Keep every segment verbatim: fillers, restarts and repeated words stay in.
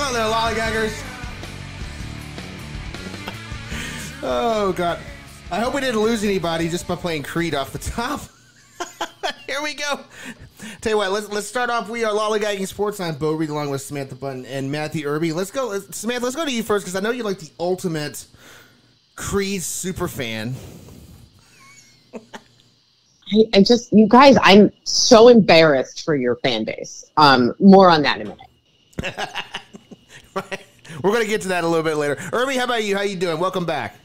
Hello there, lollygaggers. Oh, God. I hope we didn't lose anybody just by playing Creed off the top. Here we go. Tell you what, let's let's start off. We are Lollygagging Sports. I'm Bo Reed along with Samantha Button and Matthew Irby. Let's go. Let's, Samantha, let's go to you first because I know you're like the ultimate Creed super fan. I, I just, you guys, I'm so embarrassed for your fan base. Um, more on that in a minute. Right. We're going to get to that a little bit later. Irby, how about you? How you doing? Welcome back.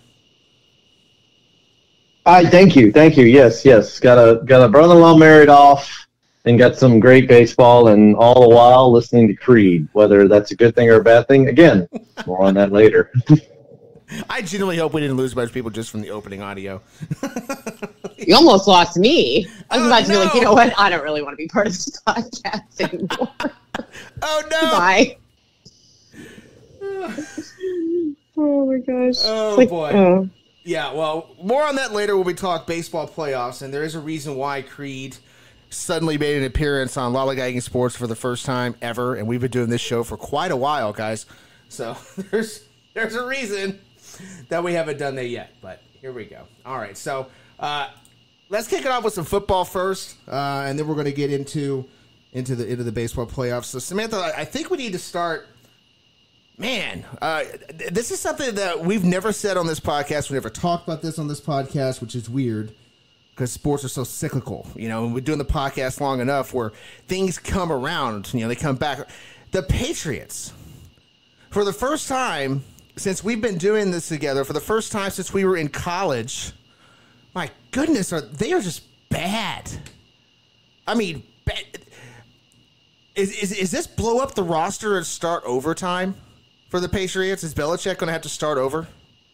Hi, thank you, thank you. Yes, yes. Got a got a brother-in-law married off, and got some great baseball, and all the while listening to Creed. Whether that's a good thing or a bad thing, again, more on that later. I genuinely hope we didn't lose a bunch of people just from the opening audio. You almost lost me. I was oh, about to no. be like, you know what? I don't really want to be part of this podcast anymore. Oh no! Bye. Oh my gosh. Oh like, boy. Oh. Yeah, well, more on that later when we talk baseball playoffs, and there is a reason why Creed suddenly made an appearance on Lollygagging Sports for the first time ever, and we've been doing this show for quite a while, guys. So there's there's a reason that we haven't done that yet, but here we go. All right, so uh, let's kick it off with some football first, uh, and then we're going to get into into the into the baseball playoffs. So Samantha, I think we need to start. Man, uh, this is something that we've never said on this podcast. We never talked about this on this podcast, which is weird because sports are so cyclical. You know, we're doing the podcast long enough where things come around. You know, they come back. The Patriots, for the first time since we've been doing this together, for the first time since we were in college, my goodness, are they are just bad. I mean, bad. Is, is, is this blow up the roster and start overtime? For the Patriots, is Belichick going to have to start over?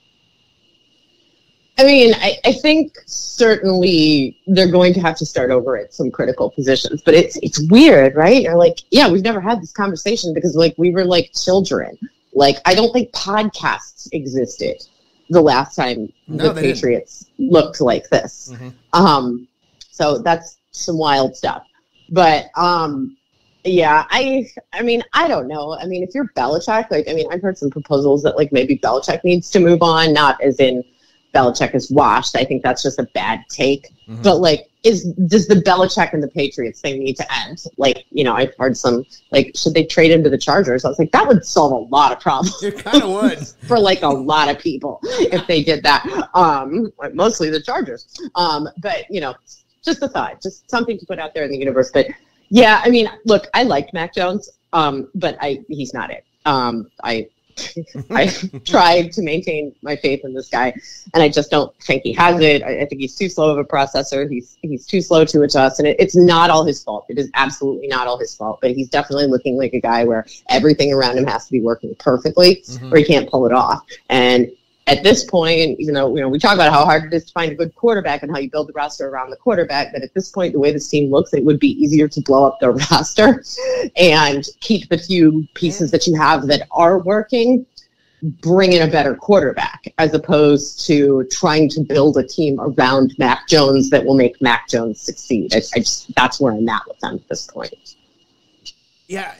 I mean, I, I think certainly they're going to have to start over at some critical positions, but it's it's weird, right? You're like, yeah, we've never had this conversation because like we were like children. Like, I don't think podcasts existed the last time no, the Patriots didn't. looked like this. Mm-hmm. Um, so that's some wild stuff. But um, yeah, I I mean, I don't know. I mean, if you're Belichick, like, I mean, I've heard some proposals that, like, maybe Belichick needs to move on, not as in Belichick is washed. I think that's just a bad take. Mm-hmm. But, like, is does the Belichick and the Patriots thing need to end? Like, you know, I've heard some, like, should they trade him to the Chargers? I was like, that would solve a lot of problems. It kind of would. For, like, a lot of people if they did that. Um, mostly the Chargers. Um, but, you know, just a thought, just something to put out there in the universe. But, yeah, I mean, look, I liked Mac Jones, um, but I he's not it. Um, I I tried to maintain my faith in this guy, and I just don't think he has it. I, I think he's too slow of a processor. He's he's too slow to adjust, and it, it's not all his fault. It is absolutely not all his fault, but he's definitely looking like a guy where everything around him has to be working perfectly, mm-hmm. or he can't pull it off. And at this point, even though, you know, we talk about how hard it is to find a good quarterback and how you build the roster around the quarterback, that at this point, the way this team looks, it would be easier to blow up the roster and keep the few pieces that you have that are working, bring in a better quarterback, as opposed to trying to build a team around Mac Jones that will make Mac Jones succeed. I, I just, that's where I'm at with them at this point. Yeah.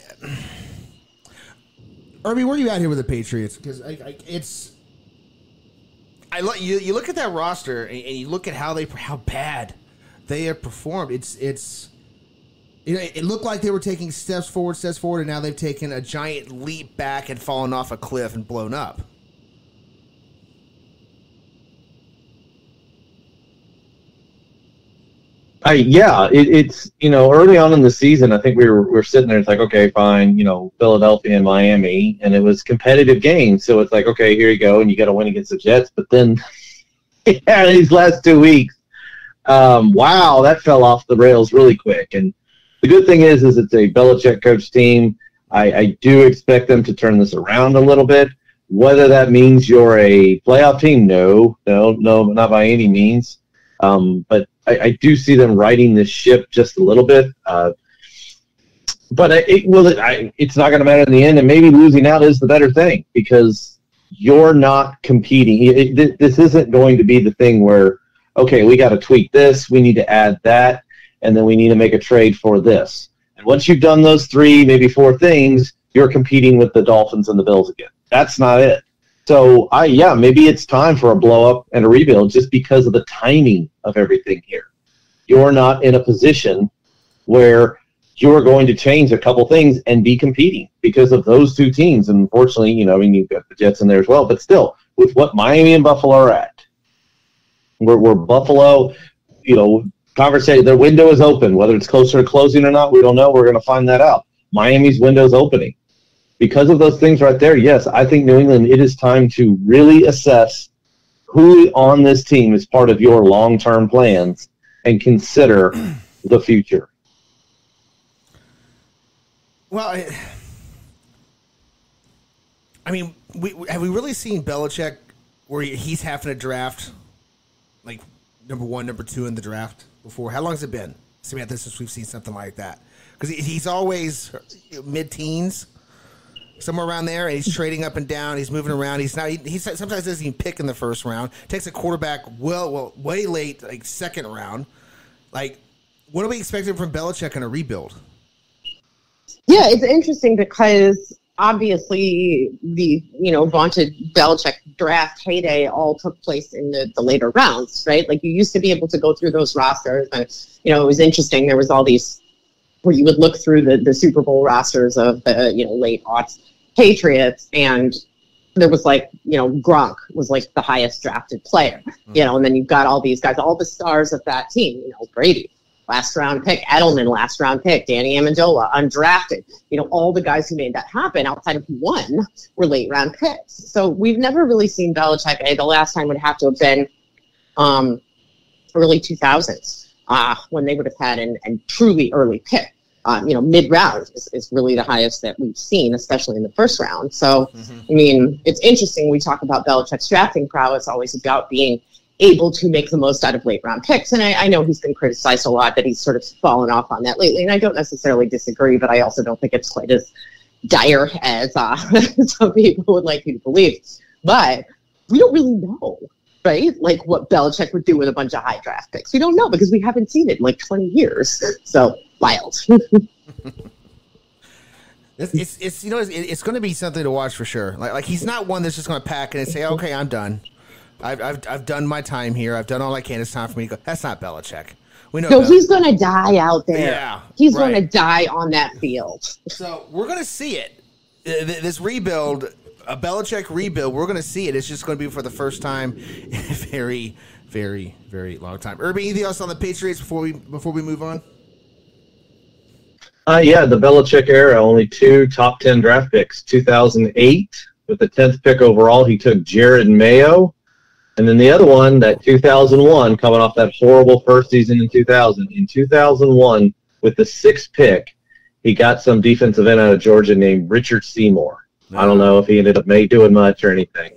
Irby, where are you at here with the Patriots? Because I, I, it's... I look you. You look at that roster and, and you look at how they how bad they have performed. It's it's it, it looked like they were taking steps forward, steps forward, and now they've taken a giant leap back and fallen off a cliff and blown up. I yeah, it, it's you know early on in the season, I think we were we were sitting there. It's like, okay, fine, you know, Philadelphia and Miami, and it was competitive games. So it's like, okay, here you go, and you got to win against the Jets. But then, yeah, these last two weeks, um, wow, that fell off the rails really quick. And the good thing is, is it's a Belichick coach team. I, I do expect them to turn this around a little bit. Whether that means you're a playoff team, no, no, no, not by any means. Um, but I, I do see them riding this ship just a little bit. Uh, but it, it will. It, I, it's not going to matter in the end, and maybe losing out is the better thing because you're not competing. It, it, this isn't going to be the thing where, okay, we got to tweak this, we need to add that, and then we need to make a trade for this. And once you've done those three, maybe four things, you're competing with the Dolphins and the Bills again. That's not it. So, I yeah, maybe it's time for a blow-up and a rebuild just because of the timing of everything here. You're not in a position where you're going to change a couple things and be competing because of those two teams. And unfortunately, you know, I mean, you've got the Jets in there as well. But still, with what Miami and Buffalo are at, where, where Buffalo, you know, conversation, their window is open. Whether it's closer to closing or not, we don't know. We're going to find that out. Miami's window is opening. Because of those things right there, yes, I think New England, it is time to really assess who on this team is part of your long-term plans and consider the future. Well, I, I mean, we, have we really seen Belichick where he's having to draft like number one, number two in the draft before? How long has it been, Samantha, since we've seen something like that? Because he's always mid-teens. Somewhere around there, and he's trading up and down. He's moving around. He's not. He, he sometimes doesn't even pick in the first round. Takes a quarterback well, well, way late, like second round. Like, what are we expecting from Belichick in a rebuild? Yeah, it's interesting because obviously the you know vaunted Belichick draft heyday all took place in the, the later rounds, right? Like you used to be able to go through those rosters, and you know it was interesting. There was all these where you would look through the, the Super Bowl rosters of the you know late aughts Patriots, and there was like, you know, Gronk was like the highest drafted player, mm-hmm. you know, and then you've got all these guys, all the stars of that team, you know, Brady, last round pick, Edelman, last round pick, Danny Amendola, undrafted, you know, all the guys who made that happen outside of one were late round picks. So we've never really seen Belichick. The last time would have to have been um, early two thousands uh, when they would have had an, an truly early pick. Um, you know, mid-round is, is really the highest that we've seen, especially in the first round. So, mm-hmm. I mean, it's interesting. We talk about Belichick's drafting prowess, always about being able to make the most out of late-round picks. And I, I know he's been criticized a lot that he's sort of fallen off on that lately, and I don't necessarily disagree, but I also don't think it's quite as dire as uh, some people would like you to believe. But we don't really know, right? Like what Belichick would do with a bunch of high draft picks. We don't know because we haven't seen it in like twenty years. So, wild. it's, it's, it's you know it's, it's going to be something to watch for sure. Like like he's not one that's just going to pack in and say, okay, I'm done. I've I've I've done my time here. I've done all I can. It's time for me to go. That's not Belichick. We know. No, he's going to die out there. Yeah, he's right. going to die on that field. So we're going to see it. This rebuild, a Belichick rebuild. We're going to see it. It's just going to be for the first time in a very, very, very long time. Irby, anything else on the Patriots before we before we move on? Uh, yeah, the Belichick era, only two top ten draft picks. two thousand eight, with the tenth pick overall, he took Jared Mayo. And then the other one, that two thousand one, coming off that horrible first season in two thousand. In two thousand one, with the sixth pick, he got some defensive end out of Georgia named Richard Seymour. No. I don't know if he ended up doing much or anything.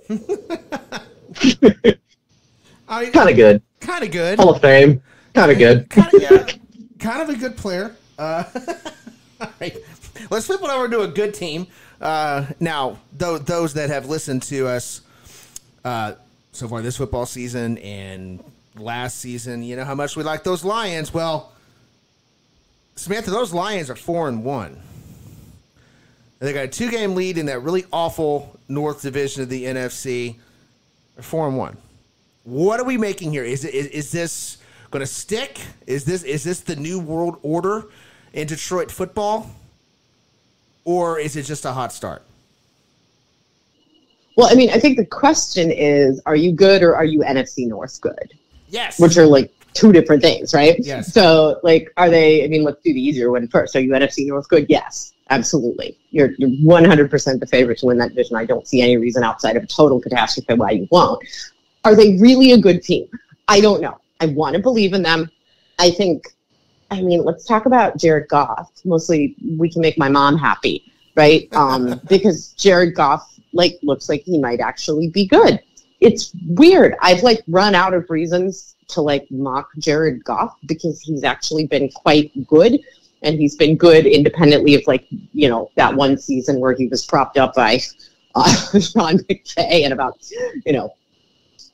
Kind of good. Kind of good. Hall of Fame. Kind of good. Kind of, yeah. Kind of a good player. Uh, all right. Let's flip it over to a good team. Uh, now, th- those that have listened to us uh, so far this football season and last season, you know how much we like those Lions. Well, Samantha, those Lions are four and one. They got a two-game lead in that really awful North Division of the N F C. They're four and one. What are we making here? Is it is, is this going to stick? Is this is this the new world order in Detroit football, or is it just a hot start? Well, I mean, I think the question is, are you good or are you N F C North good? Yes. Which are like two different things, right? Yes. So, like, are they, I mean, let's do the easier one first. Are you N F C North good? Yes, absolutely. You're, you're one hundred percent the favorite to win that division. I don't see any reason outside of a total catastrophe why you won't. Are they really a good team? I don't know. I want to believe in them. I think, I mean, let's talk about Jared Goff. Mostly, we can make my mom happy, right? Um, because Jared Goff, like, looks like he might actually be good. It's weird. I've, like, run out of reasons to, like, mock Jared Goff because he's actually been quite good. And he's been good independently of, like, you know, that one season where he was propped up by uh, Sean McVay and about, you know,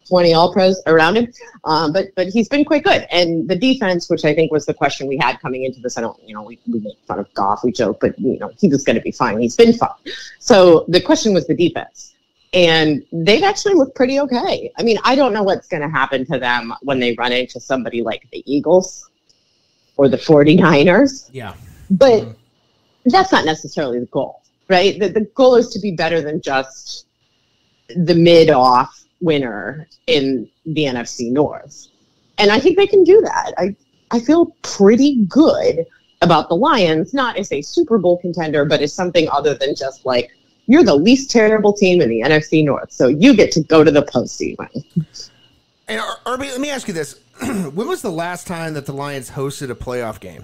twenty All-Pros around him. Um, but but he's been quite good. And the defense, which I think was the question we had coming into this, I don't, you know, we, we make fun of Goff, we joke, but, you know, he was going to be fine. He's been fine. So the question was the defense. And they've actually looked pretty okay. I mean, I don't know what's going to happen to them when they run into somebody like the Eagles or the 49ers. Yeah. But mm-hmm. that's not necessarily the goal, right? The, the goal is to be better than just the mid-off winner in the N F C North. And I think they can do that. I, I feel pretty good about the Lions, not as a Super Bowl contender, but as something other than just like, you're the least terrible team in the N F C North, so you get to go to the postseason. And Irby, let me ask you this. When was the last time that the Lions hosted a playoff game?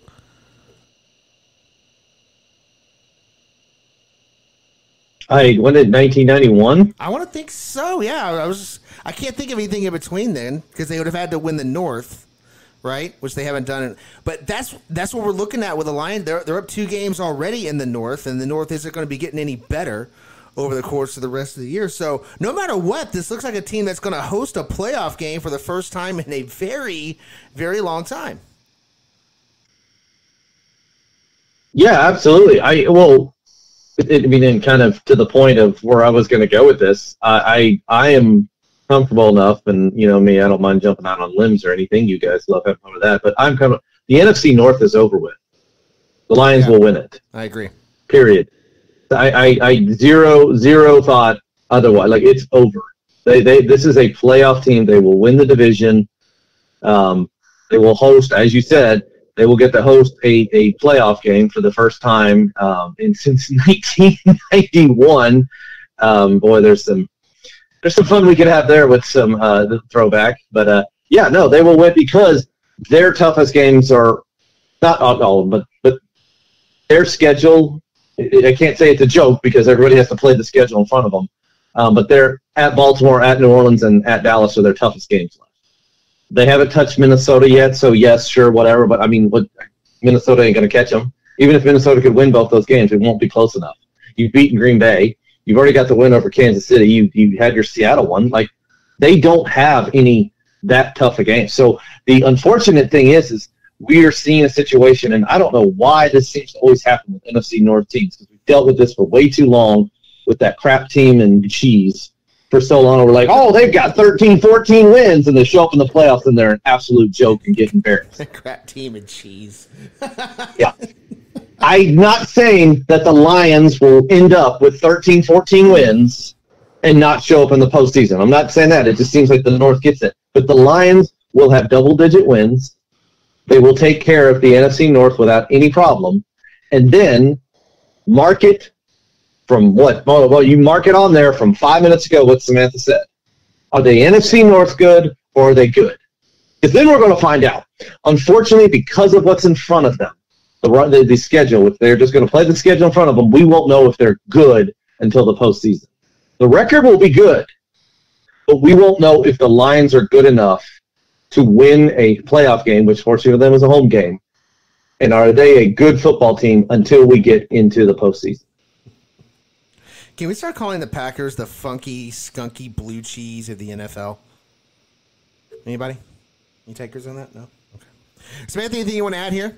I when did nineteen ninety-one? I want to think so. Yeah, I was. I can't think of anything in between then because they would have had to win the North, right? Which they haven't done. But that's that's what we're looking at with the Lions. They're they're up two games already in the North, and the North isn't going to be getting any better over the course of the rest of the year. So no matter what, this looks like a team that's going to host a playoff game for the first time in a very, very long time. Yeah, absolutely. I well. I mean, and kind of to the point of where I was going to go with this, I, I I am comfortable enough, and you know me, I don't mind jumping out on limbs or anything. You guys love having fun with that, but I'm kind of the N F C North is over with. The Lions yeah, will win it. I agree. Period. I, I, I zero zero thought otherwise. Like it's over. They they this is a playoff team. They will win the division. Um, they will host, as you said. They will get to host a, a playoff game for the first time um, in since nineteen ninety-one. Um, boy, there's some there's some fun we could have there with some uh, the throwback. But uh, yeah, no, they will win because their toughest games are not all of them, but but their schedule. I can't say it's a joke because everybody has to play the schedule in front of them. Um, but they're at Baltimore, at New Orleans, and at Dallas are their toughest games left. They haven't touched Minnesota yet, so yes, sure, whatever. But, I mean, what, Minnesota ain't going to catch them. Even if Minnesota could win both those games, it won't be close enough. You've beaten Green Bay. You've already got the win over Kansas City. You you had your Seattle one. Like, they don't have any that tough a game. So the unfortunate thing is, is we are seeing a situation, and I don't know why this seems to always happen with N F C North teams, because we've dealt with this for way too long with that crap team and cheese. For so long, we're like, oh, they've got thirteen, fourteen wins, and they show up in the playoffs, and they're an absolute joke and get embarrassed. Crap team and cheese. Yeah. I'm not saying that the Lions will end up with thirteen, fourteen wins and not show up in the postseason. I'm not saying that. It just seems like the North gets it. But the Lions will have double-digit wins. They will take care of the N F C North without any problem. And then market from what? Well, you mark it on there from five minutes ago what Samantha said. Are they N F C North good or are they good? Because then we're going to find out. Unfortunately, because of what's in front of them, the, the, the schedule, if they're just going to play the schedule in front of them, we won't know if they're good until the postseason. The record will be good, but we won't know if the Lions are good enough to win a playoff game, which fortunately for them is a home game. And are they a good football team until we get into the postseason? Can we start calling the Packers the funky, skunky blue cheese of the N F L? Anybody? Any takers on that? No? Okay. Samantha, anything you want to add here?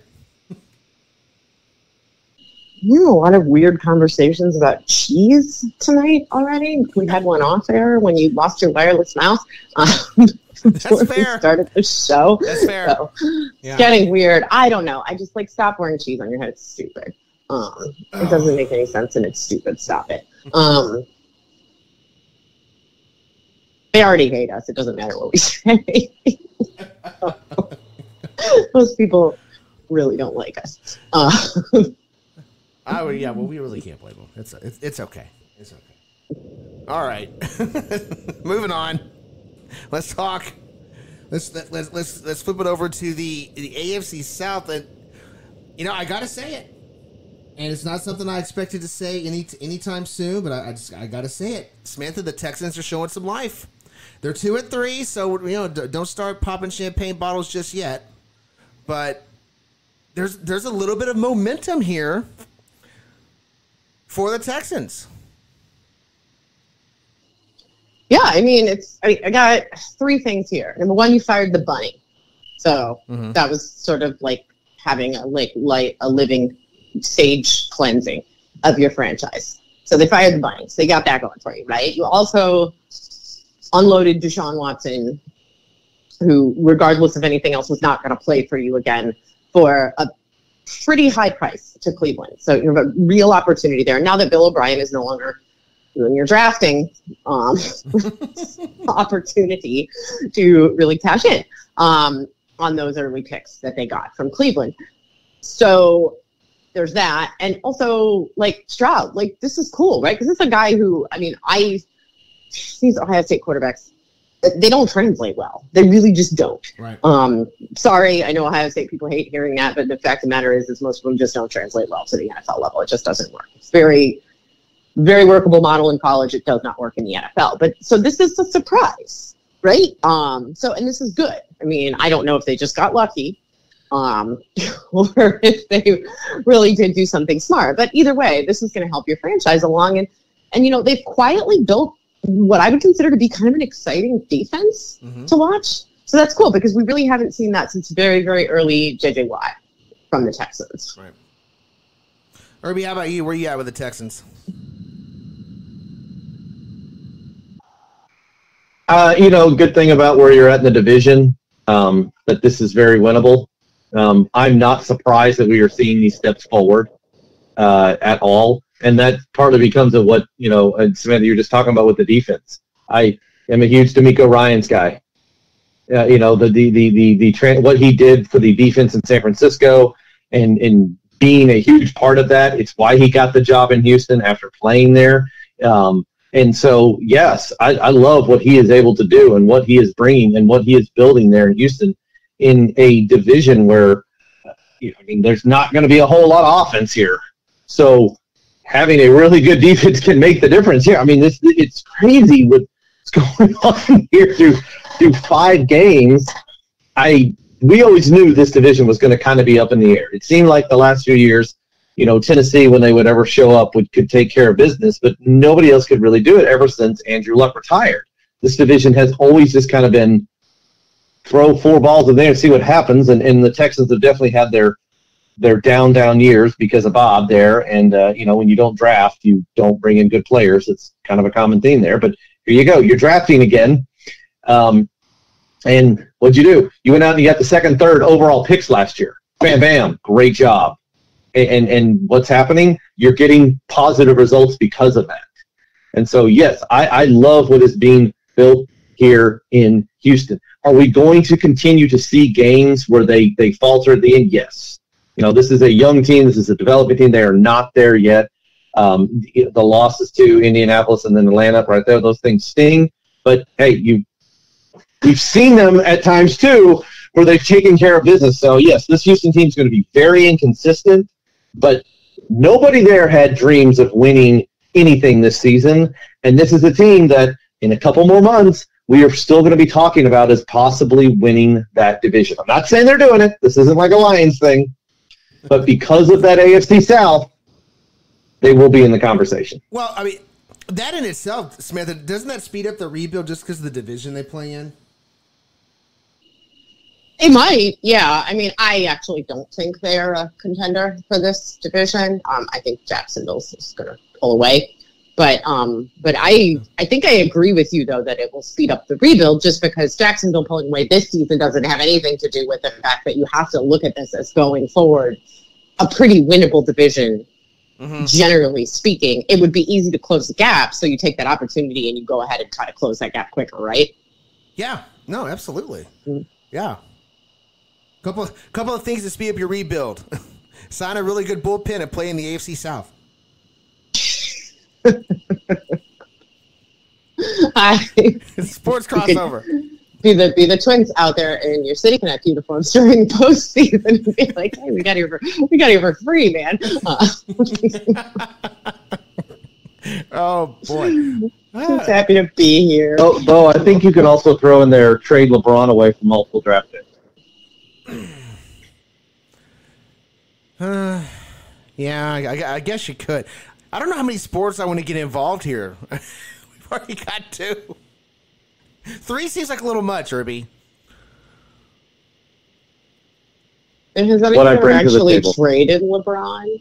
You know, a lot of weird conversations about cheese tonight already. We had one off air when you lost your wireless mouse. Um, That's fair. We started the show. That's fair. So, yeah. It's getting weird. I don't know. I just like stop wearing cheese on your head. It's stupid. Um, it doesn't make any sense and it's stupid. Stop it. Um, they already hate us. It doesn't matter what we say. Most people really don't like us. Uh, oh yeah, well we really can't blame them. It's it's, it's okay. It's okay. All right, moving on. Let's talk. Let's let's let's let's flip it over to the the A F C South, and you know I gotta say it. And it's not something I expected to say any anytime soon, but I, I just I gotta say it. Samantha, the Texans are showing some life. They're two and three, so you know don't start popping champagne bottles just yet. But there's there's a little bit of momentum here for the Texans. Yeah, I mean, it's I, I got three things here. Number one, you fired the bunny, so mm-hmm. that was sort of like having a like light a living stage cleansing of your franchise. So they fired the bunny, so they got that going for you, right? You also unloaded Deshaun Watson, who, regardless of anything else, was not going to play for you again for a pretty high price to Cleveland. So you have a real opportunity there. Now that Bill O'Brien is no longer doing your drafting, um, opportunity to really cash in um, on those early picks that they got from Cleveland. So there's that. And also, like, Stroud, like, this is cool, right? Because this is a guy who, I mean, I, these Ohio State quarterbacks, they don't translate well. They really just don't. Right. Um, sorry, I know Ohio State people hate hearing that, but the fact of the matter is, is most of them just don't translate well to the N F L level. It just doesn't work. It's very, very workable model in college. It does not work in the N F L. But so this is a surprise, right? Um, so, and this is good. I mean, I don't know if they just got lucky um, or if they really did do something smart. But either way, this is going to help your franchise along. And, and, you know, they've quietly built what I would consider to be kind of an exciting defense mm-hmm. to watch. So that's cool because we really haven't seen that since very, very early J J Watt from the Texans. Right. Irby, how about you? Where you at with the Texans? Uh, you know, good thing about where you're at in the division, um, that this is very winnable. Um, I'm not surprised that we are seeing these steps forward uh, at all. And that partly becomes of what, you know, and Samantha, you're just talking about with the defense. I am a huge D'Amico Ryans guy. Uh, you know, the the the the, the tra- what he did for the defense in San Francisco and, and being a huge part of that. It's why he got the job in Houston after playing there. Um, and so, yes, I, I love what he is able to do and what he is bringing and what he is building there in Houston in a division where, you know, I mean, there's not going to be a whole lot of offense here. So having a really good defense can make the difference here. I mean, this it's crazy what's going on here through through five games. I we always knew this division was going to kind of be up in the air. It seemed like the last few years, you know, Tennessee, when they would ever show up, would could take care of business, but nobody else could really do it ever since Andrew Luck retired. This division has always just kind of been throw four balls in there and see what happens, and, and the Texans have definitely had their their down, down years because of Bob there. And, uh, you know, when you don't draft, you don't bring in good players. It's kind of a common theme there. But here you go. You're drafting again. Um, and what'd you do? You went out and you got the second, third overall picks last year. Bam, bam. Great job. And, and, and what's happening? You're getting positive results because of that. And so, yes, I, I love what is being built here in Houston. Are we going to continue to see games where they, they falter at the end? Yes. You know, this is a young team. This is a developing team. They are not there yet. Um, the losses to Indianapolis and then Atlanta right there, those things sting. But, hey, you, we've seen them at times, too, where they've taken care of business. So, yes, this Houston team is going to be very inconsistent. But nobody there had dreams of winning anything this season. And this is a team that in a couple more months, we are still going to be talking about as possibly winning that division. I'm not saying they're doing it. This isn't like a Lions thing. But because of that A F C South, they will be in the conversation. Well, I mean, that in itself, Samantha, doesn't that speed up the rebuild just because of the division they play in? It might, yeah. I mean, I actually don't think they're a contender for this division. Um, I think Jacksonville's just going to pull away. But um, but I I think I agree with you, though, that it will speed up the rebuild just because Jacksonville pulling away this season doesn't have anything to do with the fact that you have to look at this as going forward a pretty winnable division, mm-hmm. generally speaking. It would be easy to close the gap, so you take that opportunity and you go ahead and try to close that gap quicker, right? Yeah, no, absolutely. Mm-hmm. Yeah. Couple, couple of things to speed up your rebuild. Sign a really good bullpen and play in the A F C South. I, Sports crossover. Be the be the Twins out there in your City Connect uniforms during postseason and be like, hey, we got here for we got here for free, man. Uh, oh boy, just happy to be here. Oh, though I think you could also throw in there trade LeBron away from multiple draft picks. Uh, yeah, I, I guess you could. I don't know how many sports I want to get involved here. We've already got two. Three seems like a little much, Irby. And has anyone ever actually traded LeBron?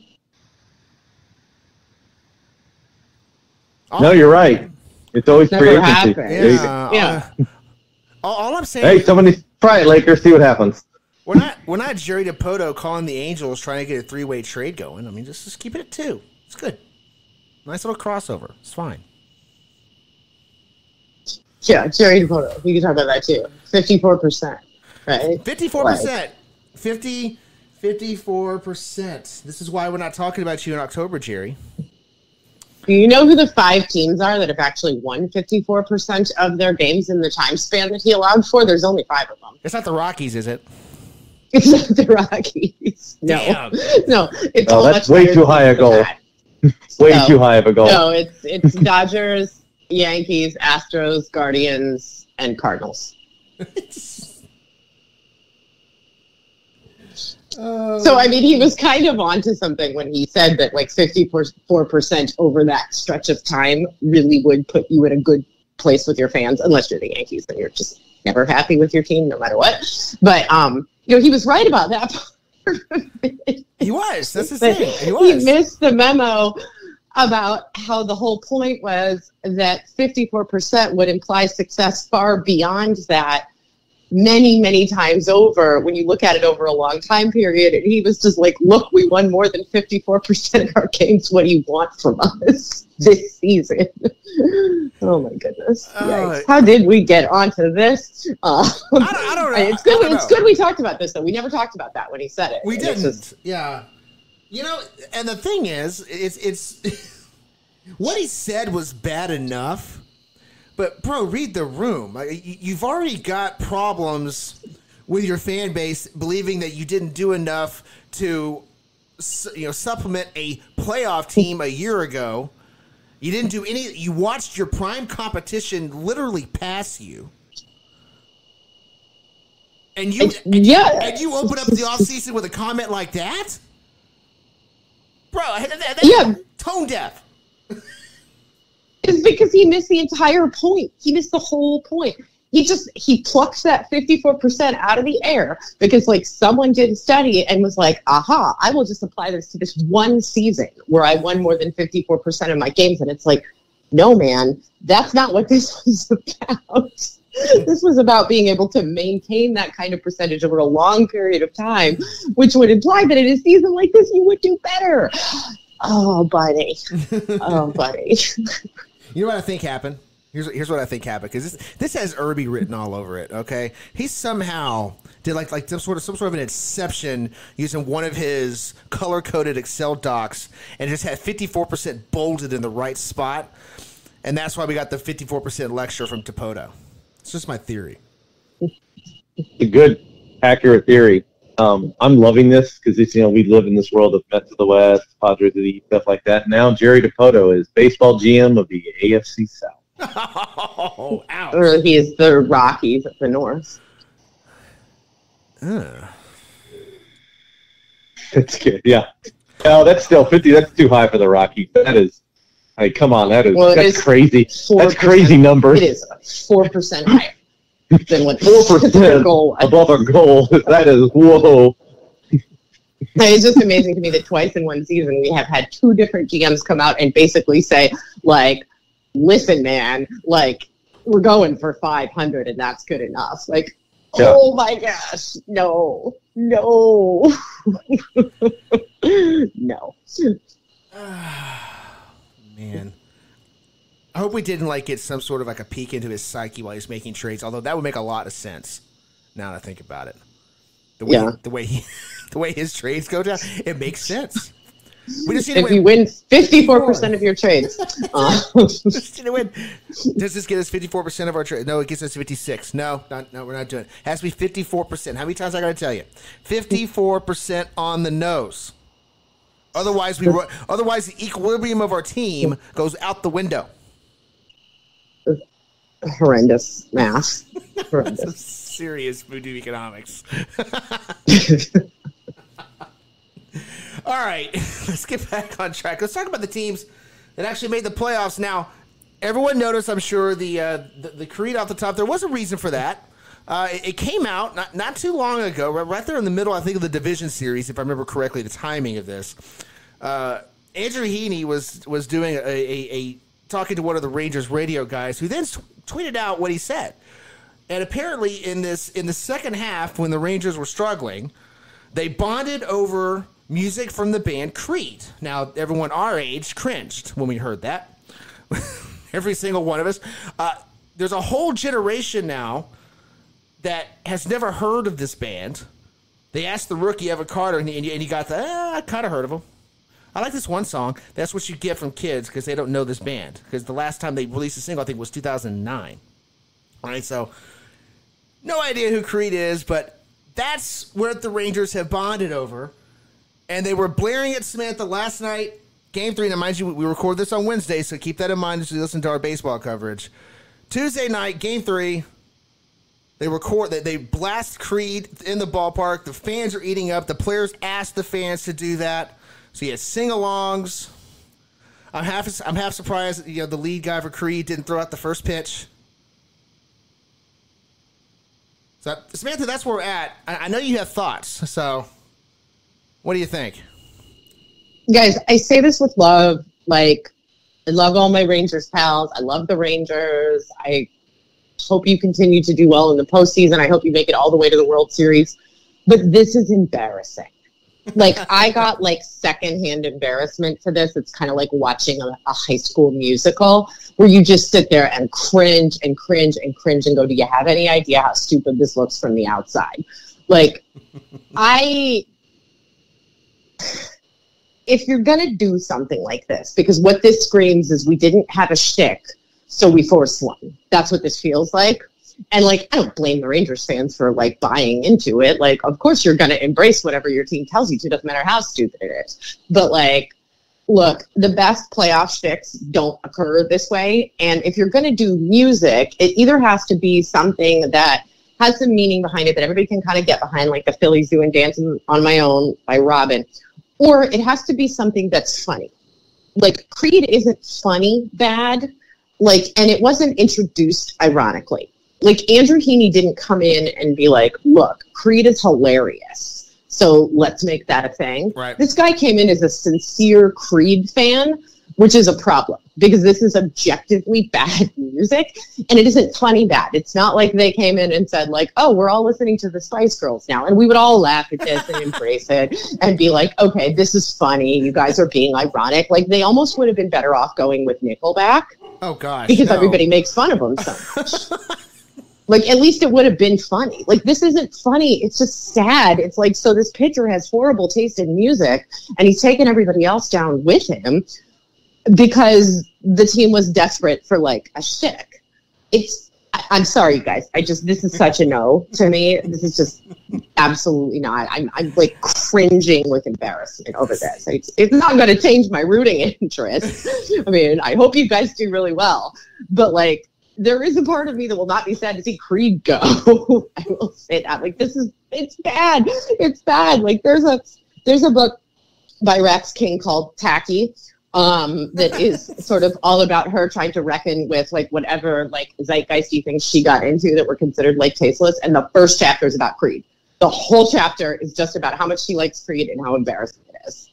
No, you're right. It's always Never free agency. happened. Yeah. Yeah. Uh, all, all I'm saying. Hey, somebody try it, Lakers. See what happens. We're not we're not Jerry DiPoto calling the Angels trying to get a three way trade going. I mean, just just keep it at two. It's good. Nice little crossover. It's fine. Yeah, Jerry DiPoto. We can talk about that too. Fifty-four percent, right? Fifty-four percent. Fifty. Fifty-four percent. This is why we're not talking about you in October, Jerry. Do you know who the five teams are that have actually won fifty-four percent of their games in the time span that he allowed for? There's only five of them. It's not the Rockies, is it? It's not the Rockies. No. Damn. No. It's oh, that's way too high a goal. way so, too high of a goal. No, it's it's Dodgers, Yankees, Astros, Guardians, and Cardinals. Uh, so, I mean, he was kind of onto something when he said that like fifty-four percent over that stretch of time really would put you in a good place with your fans, unless you're the Yankees, then you're just never happy with your team no matter what. But, um, you know, he was right about that. He was. That's the thing. He was. He missed the memo about how the whole point was that fifty-four percent would imply success far beyond that. Many, many times over when you look at it over a long time period. And he was just like, look, we won more than fifty-four percent of our games. What do you want from us this season? Oh, my goodness. Uh, How did we get onto this? Uh, I, don't, I don't know. It's good, don't it's know. good we talked about this, though. We never talked about that when he said it. We and didn't. Just, yeah. You know, and the thing is, it's, it's what he said was bad enough. But, bro, read the room. You've already got problems with your fan base believing that you didn't do enough to, you know, supplement a playoff team a year ago. You didn't do any. You watched your prime competition literally pass you. And you, and, yeah. and you open up the offseason with a comment like that? Bro, that, that's yeah. tone deaf. Is because he missed the entire point. He missed the whole point. He just, he plucked that fifty-four percent out of the air because like someone did a study and was like, aha, I will just apply this to this one season where I won more than fifty-four percent of my games. And it's like, no, man, that's not what this was about. This was about being able to maintain that kind of percentage over a long period of time, which would imply that in a season like this, you would do better. Oh, buddy. Oh, buddy. You know what I think happened? Here's here's what I think happened because this this has Irby written all over it. Okay, he somehow did like like some sort of some sort of an inception using one of his color coded Excel docs and just had fifty-four percent bolded in the right spot, and that's why we got the fifty-four percent lecture from DiPoto. It's just my theory. A good, accurate theory. Um, I'm loving this because it's, you know, we live in this world of Mets of the West, Padres of the East, stuff like that. Now Jerry DiPoto is baseball G M of the A F C South. Oh, ouch. Or he is the Rockies of the North. Uh. That's good, yeah. No, that's still fifty. That's too high for the Rockies. That is, I mean, come on, that is well, that's crazy. That's crazy numbers. It is four percent higher. Than what four percent above our goal. That is whoa. It's just amazing to me that twice in one season we have had two different G Ms come out and basically say, like, listen, man, like, we're going for five hundred and that's good enough. Like, yeah. Oh my gosh, no, no, no. Man. I hope we didn't like get some sort of like a peek into his psyche while he's making trades. Although that would make a lot of sense. Now that I think about it, the way yeah. the way he, the way his trades go down, it makes sense. We just need if to win. you win fifty-four percent of your trades, uh. just need to win. Does this get us fifty-four percent of our trades? No, it gets us fifty-six. No, not, no, we're not doing it. It has to be fifty-four percent. How many times I got to tell you? Fifty-four percent on the nose. Otherwise, we otherwise the equilibrium of our team goes out the window. Horrendous math. Horrendous. That's serious voodoo economics. All right, let's get back on track. Let's talk about the teams that actually made the playoffs. Now, everyone noticed, I'm sure, the, uh, the the Creed off the top. There was a reason for that. Uh, it, it came out not, not too long ago, right, right there in the middle, I think, of the division series, if I remember correctly, the timing of this. Uh, Andrew Heaney was was doing a, a, a talking to one of the Rangers radio guys, who then t- tweeted out what he said. And apparently, in this in the second half, when the Rangers were struggling, they bonded over music from the band Creed. Now, everyone our age cringed when we heard that. Every single one of us. Uh, there's a whole generation now that has never heard of this band. They asked the rookie, Evan Carter, and he, and he got the, eh, I kind of heard of them. I like this one song. That's what you get from kids because they don't know this band. Because the last time they released a single, I think, was two thousand nine. All right, so no idea who Creed is, but that's where the Rangers have bonded over. And they were blaring at Samantha last night, game three. Now, mind you, we record this on Wednesday, so keep that in mind as you listen to our baseball coverage. Tuesday night, game three. They record that they blast Creed in the ballpark. The fans are eating up. The players asked the fans to do that. So you had sing-alongs. I'm half I'm half surprised that, you know, the lead guy for Creed didn't throw out the first pitch. So Samantha, that's where we're at. I, I know you have thoughts. So what do you think? Guys, I say this with love. Like, I love all my Rangers pals. I love the Rangers. I hope you continue to do well in the postseason. I hope you make it all the way to the World Series. But this is embarrassing. Like, I got, like, secondhand embarrassment to this. It's kind of like watching a, a high school musical where you just sit there and cringe and cringe and cringe and go, do you have any idea how stupid this looks from the outside? Like, I... If you're going to do something like this, because what this screams is we didn't have a shtick, so we forced one. That's what this feels like. And, like, I don't blame the Rangers fans for, like, buying into it. Like, of course you're going to embrace whatever your team tells you to. Doesn't matter how stupid it is. But, like, look, the best playoff shticks don't occur this way. And if you're going to do music, it either has to be something that has some meaning behind it that everybody can kind of get behind, like the Phillies doing Dancing on My Own by Robin, or it has to be something that's funny. Like, Creed isn't funny bad. Like, and it wasn't introduced ironically. Like, Andrew Heaney didn't come in and be like, look, Creed is hilarious, so let's make that a thing. Right. This guy came in as a sincere Creed fan, which is a problem because this is objectively bad music and it isn't funny bad. It's not like they came in and said, like, oh, we're all listening to the Spice Girls now. And we would all laugh at this and embrace it and be like, okay, this is funny. You guys are being ironic. Like, they almost would have been better off going with Nickelback. Oh, gosh. Because no. everybody makes fun of them so much. Like, at least it would have been funny. Like, this isn't funny. It's just sad. It's like, so this pitcher has horrible taste in music, and he's taking everybody else down with him because the team was desperate for, like, a shtick. It's, I, I'm sorry, you guys. I just, this is such a no to me. This is just absolutely not. I'm, I'm like, cringing with embarrassment over this. It's, it's not going to change my rooting interest. I mean, I hope you guys do really well. But, like, there is a part of me that will not be sad to see Creed go. I will say that. Like, this is, it's bad. It's bad. Like, there's a, there's a book by Rex King called Tacky um, that is sort of all about her trying to reckon with, like, whatever, like, zeitgeisty things she got into that were considered, like, tasteless. And the first chapter is about Creed. The whole chapter is just about how much she likes Creed and how embarrassing it is.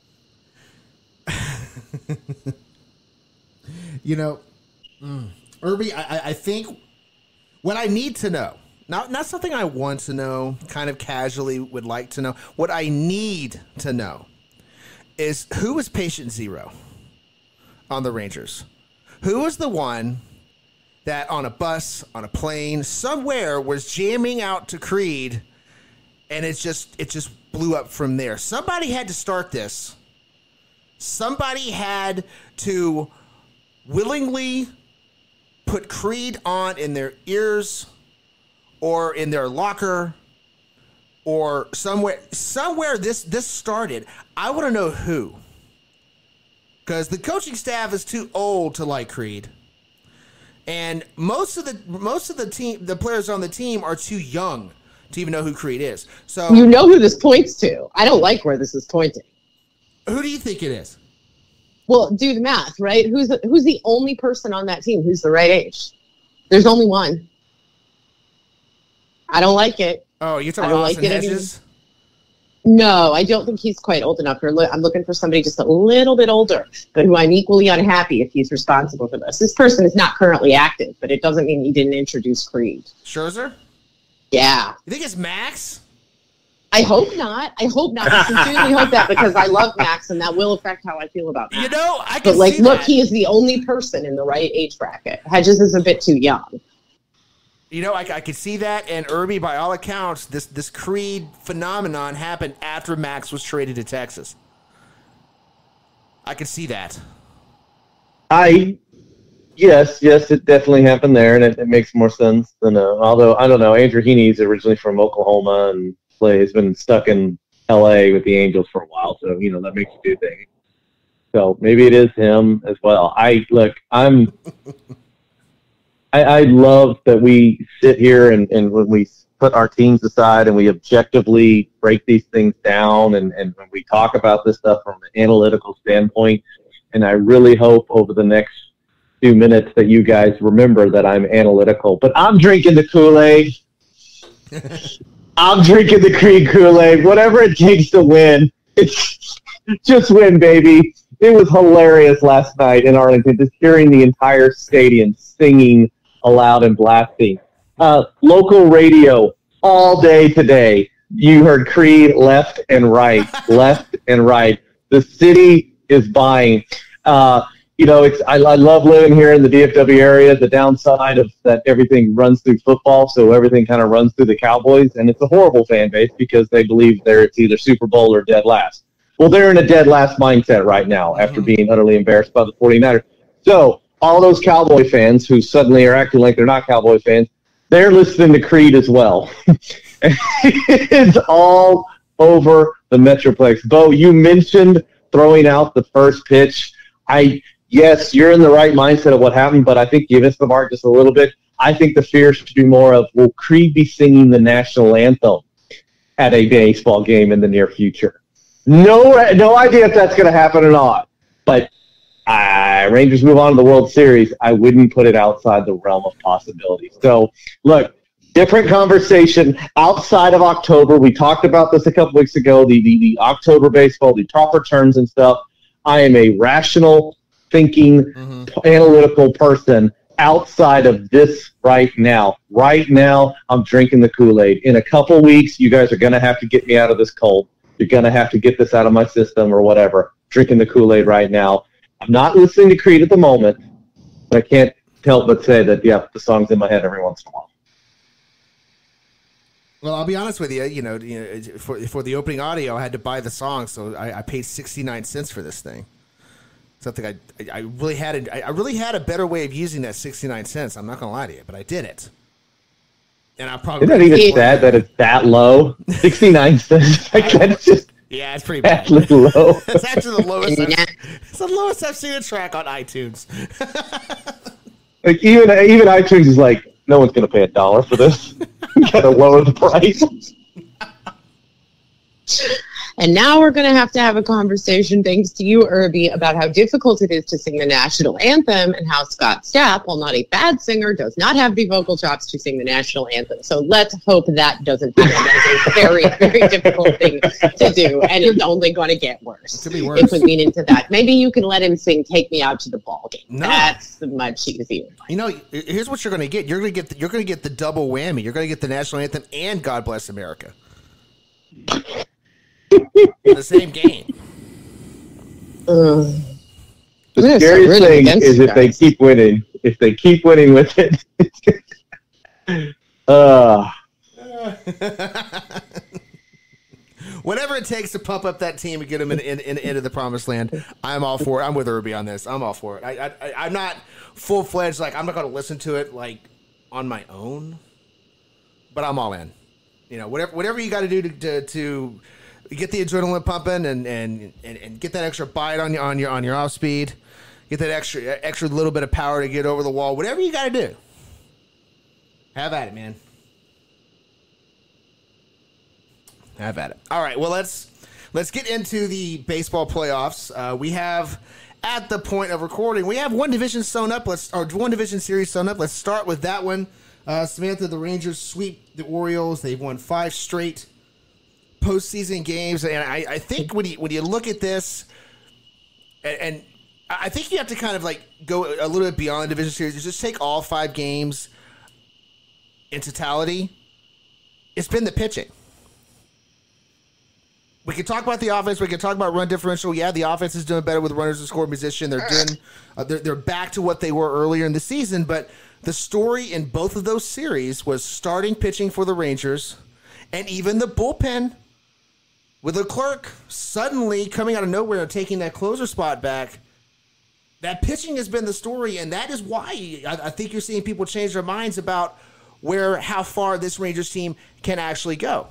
You know, mm. Irby, I, I think what I need to know, not not something I want to know, kind of casually would like to know, what I need to know is who was patient zero on the Rangers? Who was the one that on a bus, on a plane, somewhere was jamming out to Creed and it's just it just blew up from there? Somebody had to start this. Somebody had to willingly put Creed on in their ears or in their locker or somewhere somewhere this this started. I want to know who, because the coaching staff is too old to like Creed, and most of the most of the team the players on the team are too young to even know who Creed is. So you know who this points to. I don't like where this is pointing. Who do you think it is? Well, do the math, right? Who's the, who's the only person on that team who's the right age? There's only one. I don't like it. Oh, you're talking about Austin like Hedges? No, I don't think he's quite old enough. I'm looking for somebody just a little bit older, but who I'm equally unhappy if he's responsible for this. This person is not currently active, but it doesn't mean he didn't introduce Creed. Scherzer? Yeah. You think it's Max? I hope not. I hope not. I sincerely hope that because I love Max, and that will affect how I feel about Max. You know, I can But, like, see look, that. he is the only person in the right age bracket. Hedges is a bit too young. You know, I, I could see that, and Irby, by all accounts, this this Creed phenomenon happened after Max was traded to Texas. I could see that. I, yes, yes, it definitely happened there, and it, it makes more sense than, uh, although, I don't know, Andrew Heaney is originally from Oklahoma and play, has been stuck in L A with the Angels for a while, so, you know, that makes you do things. So maybe it is him as well. I, look, I'm, I, I love that we sit here and, and when we put our teams aside and we objectively break these things down and, and when we talk about this stuff from an analytical standpoint, and I really hope over the next few minutes that you guys remember that I'm analytical. But I'm drinking the Kool-Aid. I'm drinking the Creed Kool-Aid. Whatever it takes to win, it's just win, baby. It was hilarious last night in Arlington, just hearing the entire stadium singing aloud and blasting. Uh, local radio all day today. You heard Creed left and right, left and right. The city is buying. Uh, you know, it's I, I love living here in the D F W area. The downside of that everything runs through football, so everything kind of runs through the Cowboys, and it's a horrible fan base because they believe they're it's either Super Bowl or dead last. Well, they're in a dead last mindset right now after being utterly embarrassed by the 49ers. So all those Cowboy fans who suddenly are acting like they're not Cowboy fans, they're listening to Creed as well. It's all over the Metroplex. Bo, you mentioned throwing out the first pitch. I yes, you're in the right mindset of what happened, but I think you missed the mark just a little bit. I think the fear should be more of, will Creed be singing the national anthem at a baseball game in the near future? No, no idea if that's going to happen or not. But uh, Rangers move on to the World Series. I wouldn't put it outside the realm of possibility. So, look, different conversation outside of October. We talked about this a couple weeks ago, the, the, the October baseball, the top returns and stuff. I am a rational, thinking, mm-hmm. analytical person outside of this right now. Right now, I'm drinking the Kool-Aid. In a couple weeks, you guys are going to have to get me out of this cold. You're going to have to get this out of my system or whatever. Drinking the Kool-Aid right now. I'm not listening to Creed at the moment, but I can't help but say that, yeah, the song's in my head every once in a while. Well, I'll be honest with you. You know, you know, for for the opening audio, I had to buy the song, so I, I paid sixty-nine cents for this thing. Something I I really had a, I really had a better way of using that sixty-nine cents. I'm not gonna lie to you, but I did it. And I probably isn't that even sad that it's that low? sixty-nine cents. Like, that's just yeah, it's pretty bad. Low. It's actually the lowest. I've, it's the lowest I've seen a track on iTunes. Like even even iTunes is like, no one's gonna pay a dollar for this. You gotta lower the price. And now we're going to have to have a conversation, thanks to you, Irby, about how difficult it is to sing the national anthem and how Scott Stapp, while not a bad singer, does not have the vocal chops to sing the national anthem. So let's hope that doesn't happen. That is a very, very difficult thing to do, and it's only going to get worse. It could be worse. If we lean into that. Maybe you can let him sing Take Me Out to the Ball Game. No. That's much easier. You know, here's what you're going to get. You're going to get the, you're going to get the double whammy. You're going to get the national anthem and God Bless America. In the same game. Uh, the scariest thing is if they keep winning. If they keep winning with it. uh. Whatever it takes to pump up that team and get them in, in, in, into the promised land, I'm all for it. I'm with Irby on this. I'm all for it. I, I, I'm not full-fledged. Like, I'm not going to listen to it, like, on my own. But I'm all in. You know, whatever whatever you got to do to to get the adrenaline pumping and, and, and, and get that extra bite on your on your on your off speed, get that extra extra little bit of power to get over the wall. Whatever you got to do, have at it, man. Have at it. All right. Well, let's let's get into the baseball playoffs. Uh, we have at the point of recording. We have one division sewn up. Let's or one division series sewn up. Let's start with that one. Uh, Samantha, the Rangers sweep the Orioles. They've won five straight postseason games, and I, I think when you when you look at this, and, and I think you have to kind of like go a little bit beyond the division series. Just take all five games in totality. It's been the pitching. We can talk about the offense. We can talk about run differential. Yeah, the offense is doing better with runners in scoring position. They're doing. Uh, they're they're back to what they were earlier in the season. But the story in both of those series was starting pitching for the Rangers, and even the bullpen with Leclerc suddenly coming out of nowhere and taking that closer spot back. That pitching has been the story, and that is why I, I think you're seeing people change their minds about where how far this Rangers team can actually go.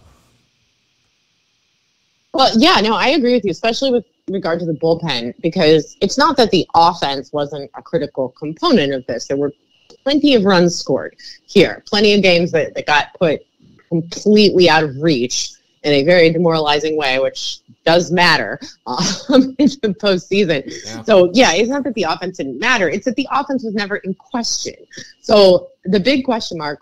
Well, yeah, no, I agree with you, especially with regard to the bullpen, because it's not that the offense wasn't a critical component of this. There were plenty of runs scored here, plenty of games that, that got put completely out of reach in a very demoralizing way, which does matter um, in the postseason. Yeah. So, yeah, it's not that the offense didn't matter. It's that the offense was never in question. So the big question mark,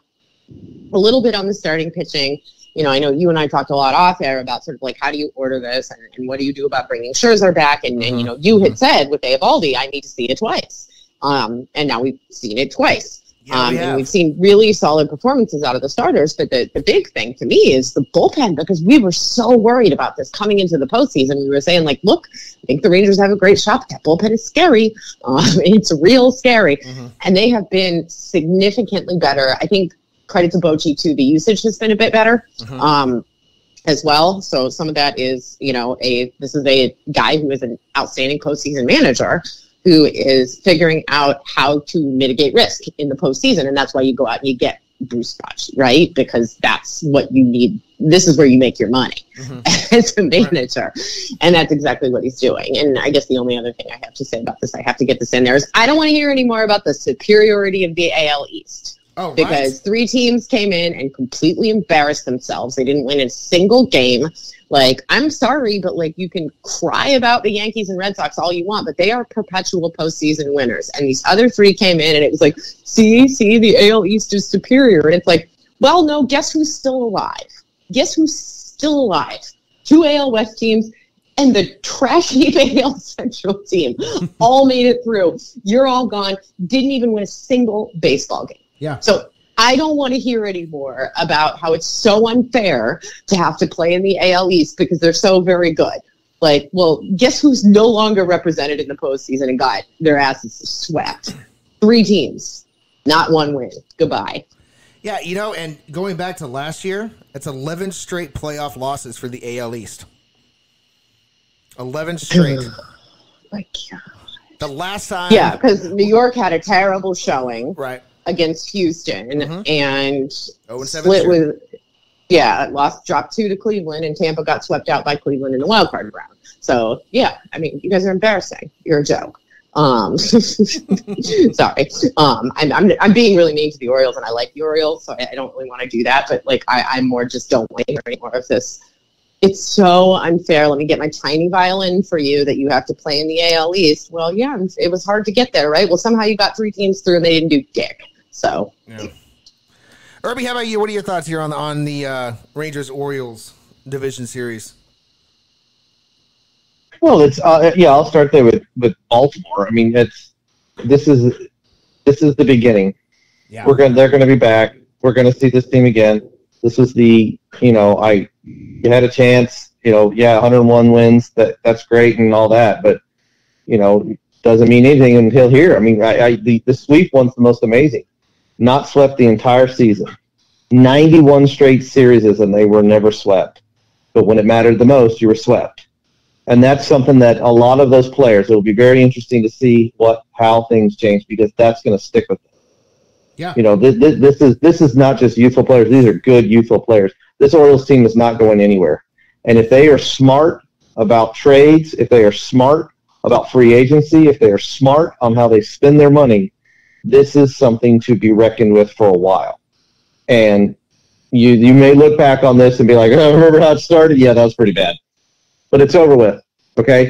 a little bit on the starting pitching. You know, I know you and I talked a lot off air about sort of like, how do you order this and, and what do you do about bringing Scherzer back? And, and, you know, you had said with Eovaldi, I need to see it twice. Um, and now we've seen it twice. Yeah, um, we and we've seen really solid performances out of the starters. But the, the big thing to me is the bullpen, because we were so worried about this coming into the postseason. We were saying, like, look, I think the Rangers have a great shot, but that bullpen is scary. Um, it's real scary. Mm-hmm. And they have been significantly better. I think credit to Bochy, too. The usage has been a bit better mm-hmm. um, as well. So some of that is, you know, a this is a guy who is an outstanding postseason manager who is figuring out how to mitigate risk in the postseason. And that's why you go out and you get Bruce Bochy, right? Because that's what you need. This is where you make your money mm-hmm. as a manager. And that's exactly what he's doing. And I guess the only other thing I have to say about this, I have to get this in there, is I don't want to hear any more about the superiority of the A L East. Oh, because right. three teams came in and completely embarrassed themselves. They didn't win a single game. Like, I'm sorry, but like, you can cry about the Yankees and Red Sox all you want, but they are perpetual postseason winners. And these other three came in and it was like, see, see, the A L East is superior. And it's like, well, no, guess who's still alive? Guess who's still alive? Two A L West teams and the trashy A L Central team all made it through. You're all gone. Didn't even win a single baseball game. Yeah. So I don't want to hear anymore about how it's so unfair to have to play in the A L East because they're so very good. Like, well, guess who's no longer represented in the postseason and got their asses swept? Three teams, not one win. Goodbye. Yeah, you know, and going back to last year, it's eleven straight playoff losses for the A L East. eleven straight. My God. The last time. Yeah, because New York had a terrible showing. Right. Against Houston mm-hmm. and oh, and split with, yeah, lost, dropped two to Cleveland, and Tampa got swept out by Cleveland in the wild card round. So, yeah, I mean, you guys are embarrassing. You're a joke. Um, sorry. Um, I'm, I'm I'm being really mean to the Orioles, and I like the Orioles, so I, I don't really want to do that. But like, I, I'm more just don't want to hear any more of this. It's so unfair. Let me get my tiny violin for you that you have to play in the A L East. Well, yeah, it was hard to get there, right? Well, somehow you got three teams through, and they didn't do dick. So, yeah. Irby, how about you? What are your thoughts here on the on the uh, Rangers Orioles division series? Well, it's uh, yeah. I'll start there with, with Baltimore. I mean, it's this is this is the beginning. Yeah, we're gonna they're gonna be back. We're gonna see this team again. This is the you know I you had a chance. You know, yeah, one hundred one wins. That that's great and all that, but you know doesn't mean anything until here. I mean, I, I the the sweep one's the most amazing. Not swept the entire season. ninety-one straight series and they were never swept. But when it mattered the most, you were swept. And that's something that a lot of those players, it will be very interesting to see what how things change because that's going to stick with them. Yeah. You know, this, this, this is this is not just youthful players. These are good youthful players. This Orioles team is not going anywhere. And if they are smart about trades, if they are smart about free agency, if they are smart on how they spend their money, this is something to be reckoned with for a while. And you you may look back on this and be like, oh, remember how it started? Yeah, that was pretty bad. But it's over with, okay?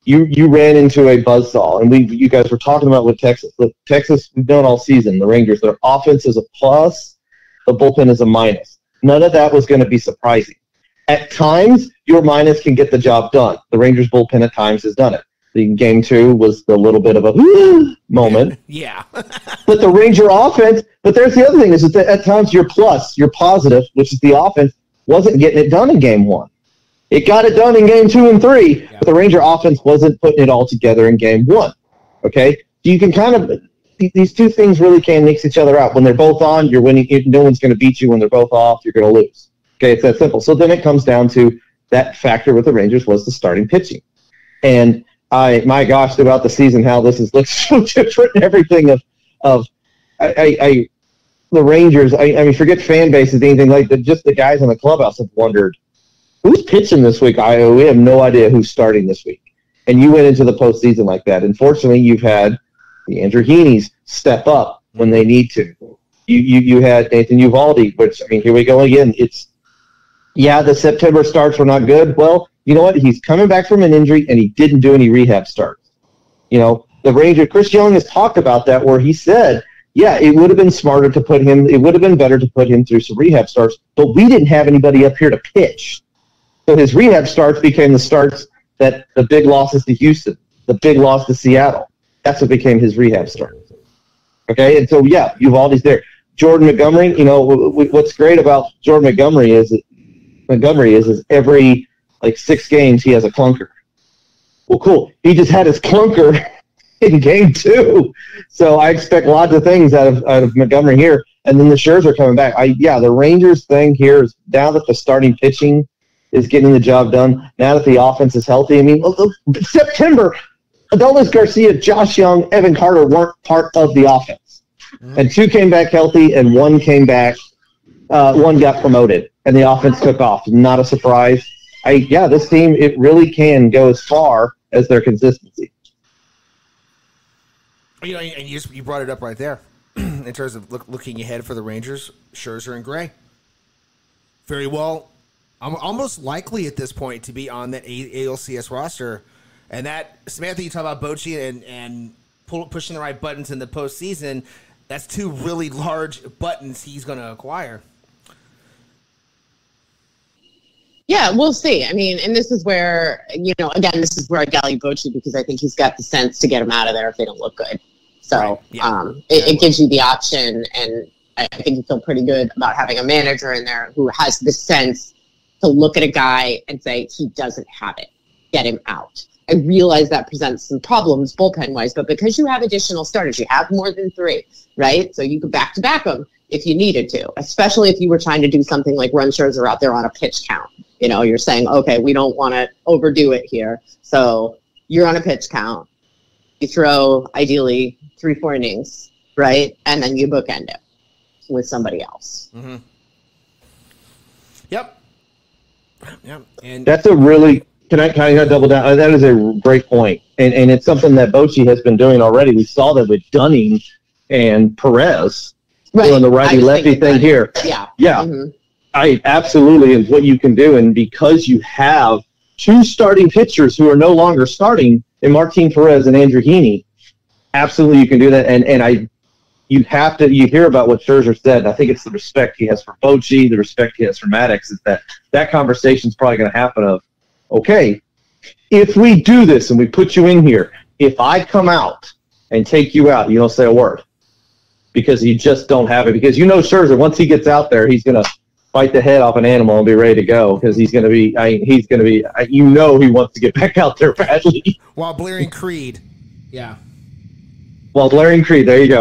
you you ran into a buzzsaw, and we you guys were talking about with Texas. Look, Texas, we've done all season. The Rangers, their offense is a plus, the bullpen is a minus. None of that was going to be surprising. At times, your minus can get the job done. The Rangers bullpen at times has done it. The game two was the little bit of a moment. Yeah. But the Ranger offense, but there's the other thing is that at times your plus, your positive, which is the offense, wasn't getting it done in game one. It got it done in game two and three, yeah. But the Ranger offense wasn't putting it all together in game one. Okay? You can kind of, these two things really can mix each other out. When they're both on, you're winning. No one's going to beat you. When they're both off, you're going to lose. Okay? It's that simple. So then it comes down to that factor with the Rangers was the starting pitching. And I, my gosh, throughout the season, how this has looked so different and everything of, of I, I, I the Rangers, I, I mean, forget fan bases, anything like that, just the guys in the clubhouse have wondered, who's pitching this week? I, we have no idea who's starting this week. And you went into the postseason like that. Unfortunately, you've had the Andrew Heaney's step up when they need to. You, you, you had Nathan Uvalde, which, I mean, here we go again. It's, yeah, the September starts were not good. Well, you know what? He's coming back from an injury, and he didn't do any rehab starts. You know, the Ranger, Chris Young has talked about that where he said, yeah, it would have been smarter to put him, it would have been better to put him through some rehab starts, but we didn't have anybody up here to pitch. So his rehab starts became the starts that the big losses to Houston, the big loss to Seattle. That's what became his rehab starts. Okay, and so, yeah, Uvalde's there. Jordan Montgomery, you know, w- w- what's great about Jordan Montgomery is that Montgomery is, is every like six games he has a clunker. Well, cool. He just had his clunker in game two. So I expect lots of things out of out of Montgomery here. And then the Scherzer coming back. I yeah, the Rangers thing here is now that the starting pitching is getting the job done, now that the offense is healthy. I mean, September, Adolis Garcia, Josh Young, Evan Carter weren't part of the offense. Mm-hmm. And two came back healthy and one came back, uh, one got promoted. And the offense took off. Not a surprise. I, yeah, this team, it really can go as far as their consistency. You know, and you, just, you brought it up right there in terms of look, looking ahead for the Rangers, Scherzer and Gray. Very well, I'm almost likely at this point to be on that A L C S roster. And that, Samantha, you talk about Bochy and, and pull, pushing the right buttons in the postseason. That's two really large buttons he's going to acquire. Yeah, we'll see. I mean, and this is where, you know, again, this is where I value Bochy because I think he's got the sense to get them out of there if they don't look good. So right. yeah. um, it, yeah, it gives you the option, and I think you feel pretty good about having a manager in there who has the sense to look at a guy and say, he doesn't have it. Get him out. I realize that presents some problems bullpen-wise, but because you have additional starters, you have more than three, right? So you could back-to-back them if you needed to, especially if you were trying to do something like run Scherzer out there on a pitch count. You know, you're saying, okay, we don't want to overdo it here. So you're on a pitch count. You throw, ideally, three, four innings, right? And then you bookend it with somebody else. Mm-hmm. Yep. Yep. And that's a really, can I kind of double down? That is a great point. And, and it's something that Bochy has been doing already. We saw that with Dunning and Perez. Right. Doing the righty-lefty thing here. Yeah. Yeah. Mm-hmm. I absolutely is what you can do. And because you have two starting pitchers who are no longer starting in Martin Perez and Andrew Heaney, absolutely you can do that. And and I you have to you hear about what Scherzer said. And I think it's the respect he has for Bochy, the respect he has for Maddox, is that that conversation is probably going to happen of, okay, if we do this and we put you in here, if I come out and take you out, you don't say a word. Because you just don't have it. Because you know Scherzer, once he gets out there, he's going to fight the head off an animal and be ready to go. Because he's going to be, I, he's going to be, I, you know, he wants to get back out there badly. While blaring Creed, yeah. While blaring Creed, there you go.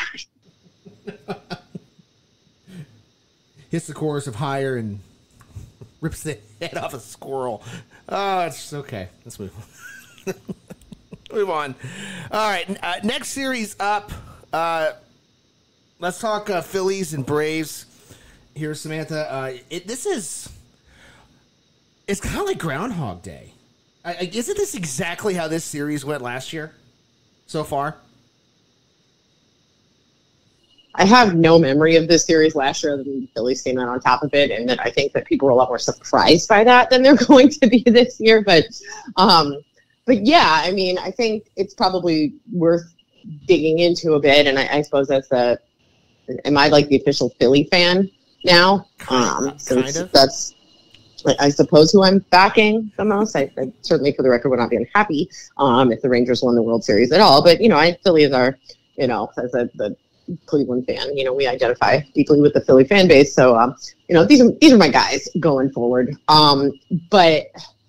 Hits the chorus of Higher and rips the head off a squirrel. Oh, it's okay. Let's move on. Move on. All right, uh, next series up. Uh, Let's talk uh, Phillies and Braves here, Samantha. Uh, it, this is, it's kind of like Groundhog Day. I, I, isn't this exactly how this series went last year so far? I have no memory of this series last year other than the Phillies came out on top of it, and that I think that people were a lot more surprised by that than they're going to be this year. But um, but yeah, I mean, I think it's probably worth digging into a bit. And I, I suppose that's a, am I like the official Philly fan now? Um, kind of. That's, I suppose, who I'm backing the most. I, I certainly, for the record, would not be unhappy um, if the Rangers won the World Series at all. But, you know, I Philly is our, you know, as a the Cleveland fan, you know, we identify deeply with the Philly fan base. So, um, you know, these are these are my guys going forward. Um, but,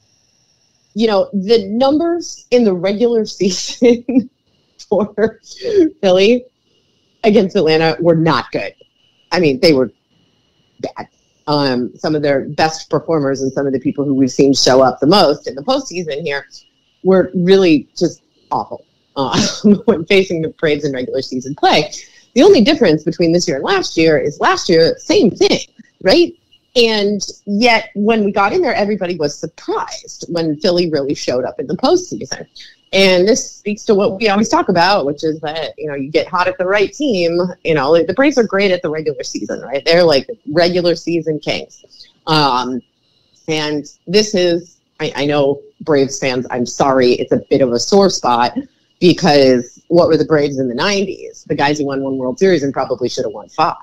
you know, the numbers in the regular season for Philly against Atlanta were not good. I mean, they were bad. Um, some of their best performers and some of the people who we've seen show up the most in the postseason here were really just awful uh, when facing the Braves in regular season play. The only difference between this year and last year is last year, same thing, right? And yet when we got in there, everybody was surprised when Philly really showed up in the postseason. And this speaks to what we always talk about, which is that, you know, you get hot at the right team. You know, like the Braves are great at the regular season, right? They're like regular season kings. Um, and this is, I, I know Braves fans, I'm sorry, it's a bit of a sore spot because what were the Braves in the nineties? The guys who won one World Series and probably should have won five.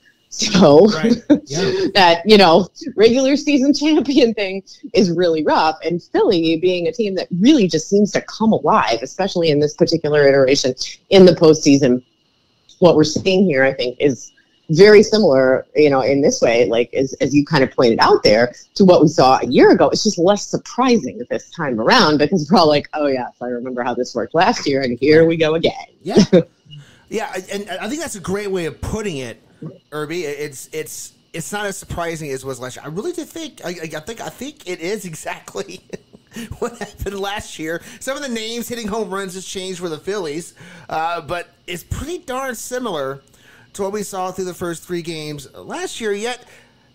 So right. Yeah. that, you know, regular season champion thing is really rough. And Philly being a team that really just seems to come alive, especially in this particular iteration in the postseason, what we're seeing here, I think, is very similar, you know, in this way, like as, as you kind of pointed out there, to what we saw a year ago. It's just less surprising this time around because we're all like, oh, yes, I remember how this worked last year. And here we go again. Yeah. Yeah. And I think that's a great way of putting it. Irby, it's it's it's not as surprising as was last year. I really did think I, I think I think it is exactly what happened last year. Some of the names hitting home runs has changed for the Phillies, uh, but it's pretty darn similar to what we saw through the first three games last year. Yet,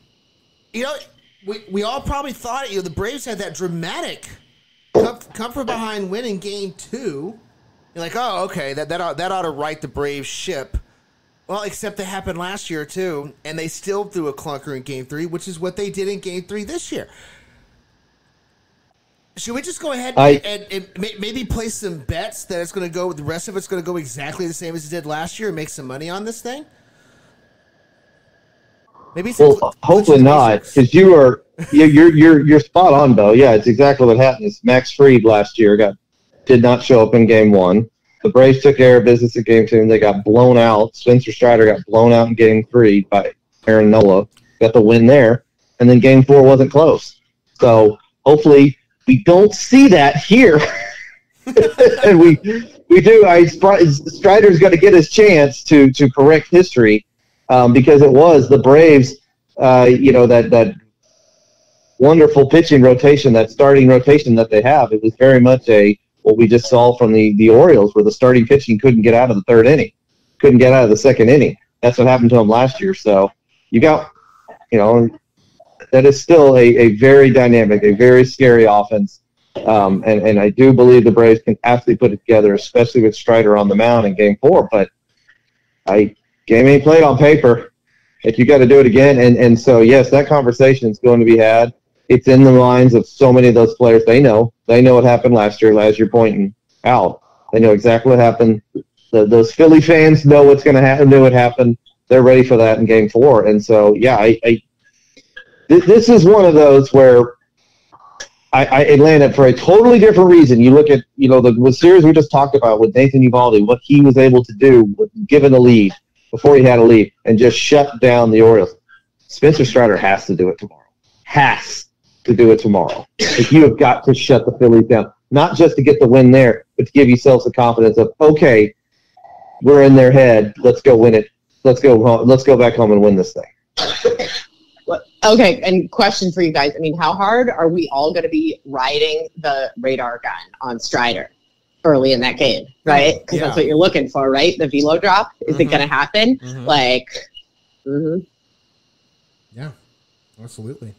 you know, we we all probably thought, you know, the Braves had that dramatic come, come from behind win in game two. You're like, oh, okay, that that ought, that ought to right the Braves ship. Well, except it happened last year, too, and they still threw a clunker in Game three, which is what they did in Game three this year. Should we just go ahead and, I, and, and maybe place some bets that it's going to go, the rest of it's going to go exactly the same as it did last year and make some money on this thing? Maybe some well, cl- hopefully not, because you are you're you're you're spot on, Bo. Yeah, it's exactly what happened. Max Fried last year got did not show up in Game one. The Braves took care of business in Game two, and they got blown out. Spencer Strider got blown out in Game three by Aaron Nola. Got the win there. And then Game four wasn't close. So hopefully we don't see that here. and we we do. I Strider's got to get his chance to to correct history um, because it was the Braves, uh, you know, that, that wonderful pitching rotation, that starting rotation that they have. It was very much a what we just saw from the, the Orioles, where the starting pitching couldn't get out of the third inning, couldn't get out of the second inning. That's what happened to them last year. So you got, you know, that is still a, a very dynamic, a very scary offense. Um, and, and I do believe the Braves can absolutely put it together, especially with Strider on the mound in Game four. But I game ain't played on paper. If you got to do it again. And, and so, yes, that conversation is going to be had. It's in the minds of so many of those players. They know. They know what happened last year, as you're pointing out. They know exactly what happened. The, those Philly fans know what's going to happen, knew what happened. They're ready for that in Game four. And so, yeah, I, I th- this is one of those where I, I it landed for a totally different reason. You look at, you know, the, the series we just talked about with Nathan Eovaldi, what he was able to do with given a lead before he had a lead and just shut down the Orioles. Spencer Strider has to do it tomorrow. Has to do it tomorrow. Like, you have got to shut the Phillies down, not just to get the win there, but to give yourselves the confidence of, okay, we're in their head. Let's go win it. Let's go home. Let's go back home and win this thing. Okay, and question for you guys. I mean, how hard are we all going to be riding the radar gun on Strider early in that game, right? Because yeah. that's what you're looking for, right? The velo drop. Is mm-hmm. it going to happen? Mm-hmm. Like, mm-hmm. yeah, absolutely.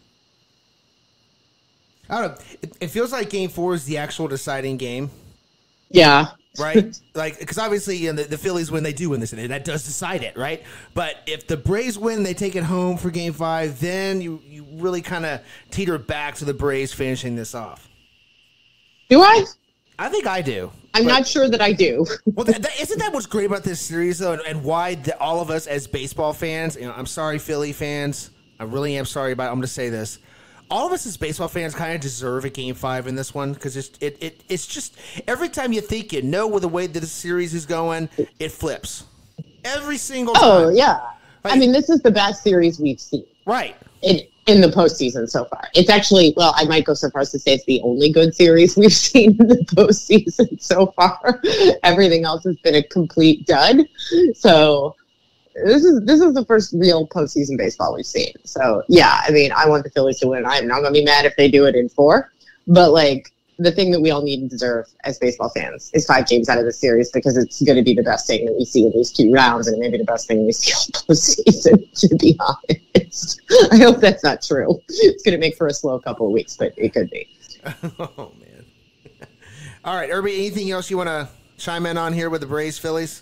I don't know. It, it feels like Game Four is the actual deciding game. Yeah. Right? Like, because obviously, you know, the, the Phillies win, they do win this, and that does decide it, right? But if the Braves win, they take it home for Game Five, then you, you really kind of teeter back to the Braves finishing this off. Do I? I think I do. I'm but, not sure that I do. Well, that, that, isn't that what's great about this series, though, and, and why the, all of us as baseball fans, you know, I'm sorry, Philly fans, I really am sorry about it. I'm going to say this. All of us as baseball fans kind of deserve a game five in this one because it's, it, it, it's just every time you think you know where the way that the series is going, it flips. Every single time. Oh, yeah. Like, I mean, this is the best series we've seen. Right. In, in the postseason so far. It's actually, well, I might go so far as to say it's the only good series we've seen in the postseason so far. Everything else has been a complete dud. So this is this is the first real postseason baseball we've seen. So, yeah, I mean, I want the Phillies to win. I'm not going to be mad if they do it in four. But, like, the thing that we all need and deserve as baseball fans is five games out of the series because it's going to be the best thing that we see in these two rounds and maybe the best thing we see all postseason, to be honest. I hope that's not true. It's going to make for a slow couple of weeks, but it could be. Oh, man. All right, Irby, anything else you want to chime in on here with the Braves Phillies?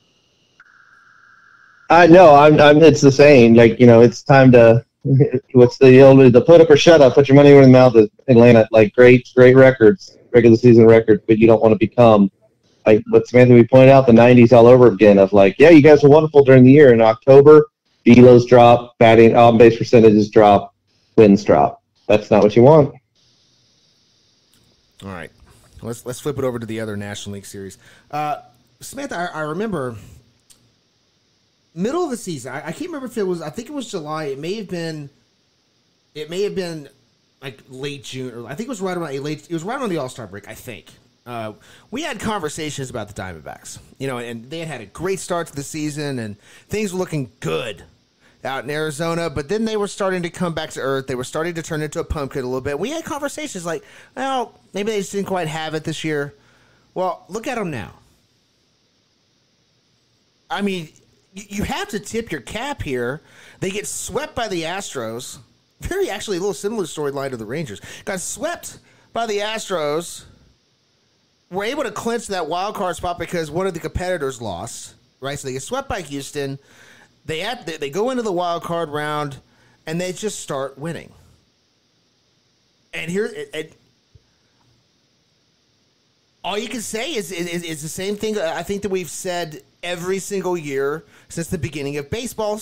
I know. I'm, I'm. It's the same. Like, you know, it's time to. What's the old the put up or shut up? Put your money where the mouth is. Atlanta, like great, great records, regular season records, but you don't want to become like what Samantha we pointed out the nineties all over again. Of like, yeah, you guys were wonderful during the year. In October, velos drop, batting on base percentages drop, wins drop. That's not what you want. All right, let's let's flip it over to the other National League series. Uh, Samantha, I, I remember. Middle of the season, I, I can't remember if it was. I think it was July. It may have been. It may have been like late June, or I think it was right around a late. It was right around the All Star break. I think uh, we had conversations about the Diamondbacks. You know, and they had had a great start to the season, and things were looking good out in Arizona. But then they were starting to come back to earth. They were starting to turn into a pumpkin a little bit. We had conversations like, well, maybe they just didn't quite have it this year. Well, look at them now. I mean. You have to tip your cap here. They get swept by the Astros. Very actually a little similar storyline to the Rangers. Got swept by the Astros. Were able to clinch that wild card spot because one of the competitors lost. Right, so they get swept by Houston. They have, they, they go into the wild card round, and they just start winning. And here, it, it, all you can say is, is is the same thing. I think that we've said every single year since the beginning of baseball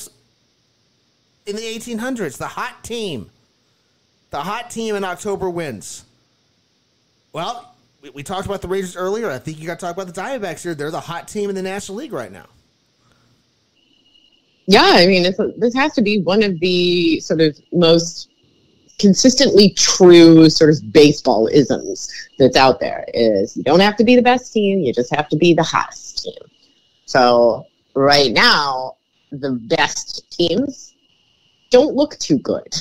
in the eighteen hundreds. The hot team. The hot team in October wins. Well, we, we talked about the Rangers earlier. I think you got to talk about the Diamondbacks here. They're the hot team in the National League right now. Yeah, I mean, it's a, this has to be one of the sort of most consistently true sort of baseball isms that's out there is you don't have to be the best team. You just have to be the hottest team. So right now, the best teams don't look too good.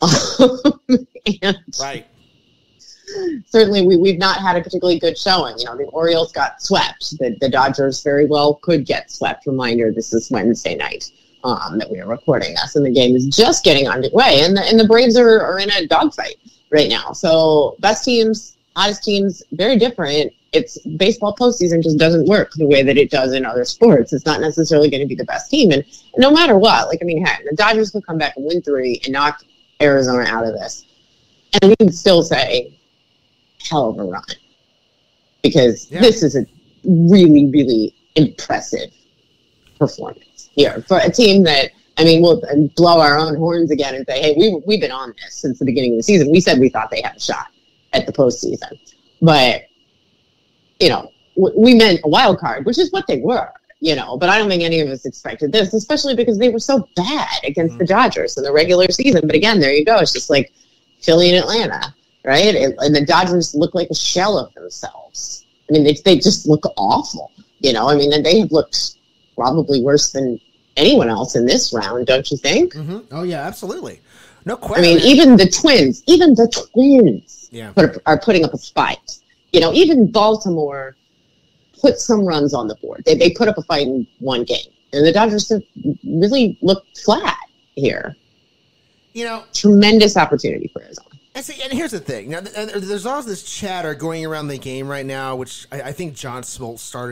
and right. Certainly, we, we've not had a particularly good showing. You know, the Orioles got swept. The, the Dodgers very well could get swept. Reminder, this is Wednesday night um, that we are recording this, and the game is just getting underway. And the, and the Braves are, are in a dogfight right now. So best teams, hottest teams, very different. It's baseball postseason just doesn't work the way that it does in other sports. It's not necessarily going to be the best team. And, and no matter what, like, I mean, heck, the Dodgers could come back and win three and knock Arizona out of this. And we can still say, hell of a run. Because yeah. This is a really, really impressive performance here for a team that, I mean, we'll blow our own horns again and say, hey, we, we've been on this since the beginning of the season. We said we thought they had a shot at the postseason. But, you know, we meant a wild card, which is what they were, you know, but I don't think any of us expected this, especially because they were so bad against mm-hmm. the Dodgers in the regular season. But again, there you go. It's just like Philly and Atlanta, right? And, and the Dodgers look like a shell of themselves. I mean, they, they just look awful, you know, I mean, and they have looked probably worse than anyone else in this round, don't you think? Mm-hmm. Oh, yeah, absolutely. No question. I mean, even the Twins, even the Twins yeah. put, are putting up a fight. You know, even Baltimore put some runs on the board. They they put up a fight in one game. And the Dodgers have really looked flat here. You know, tremendous opportunity for Arizona. And, see, and here's the thing. Now, there's all this chatter going around the game right now, which I, I think John Smoltz started it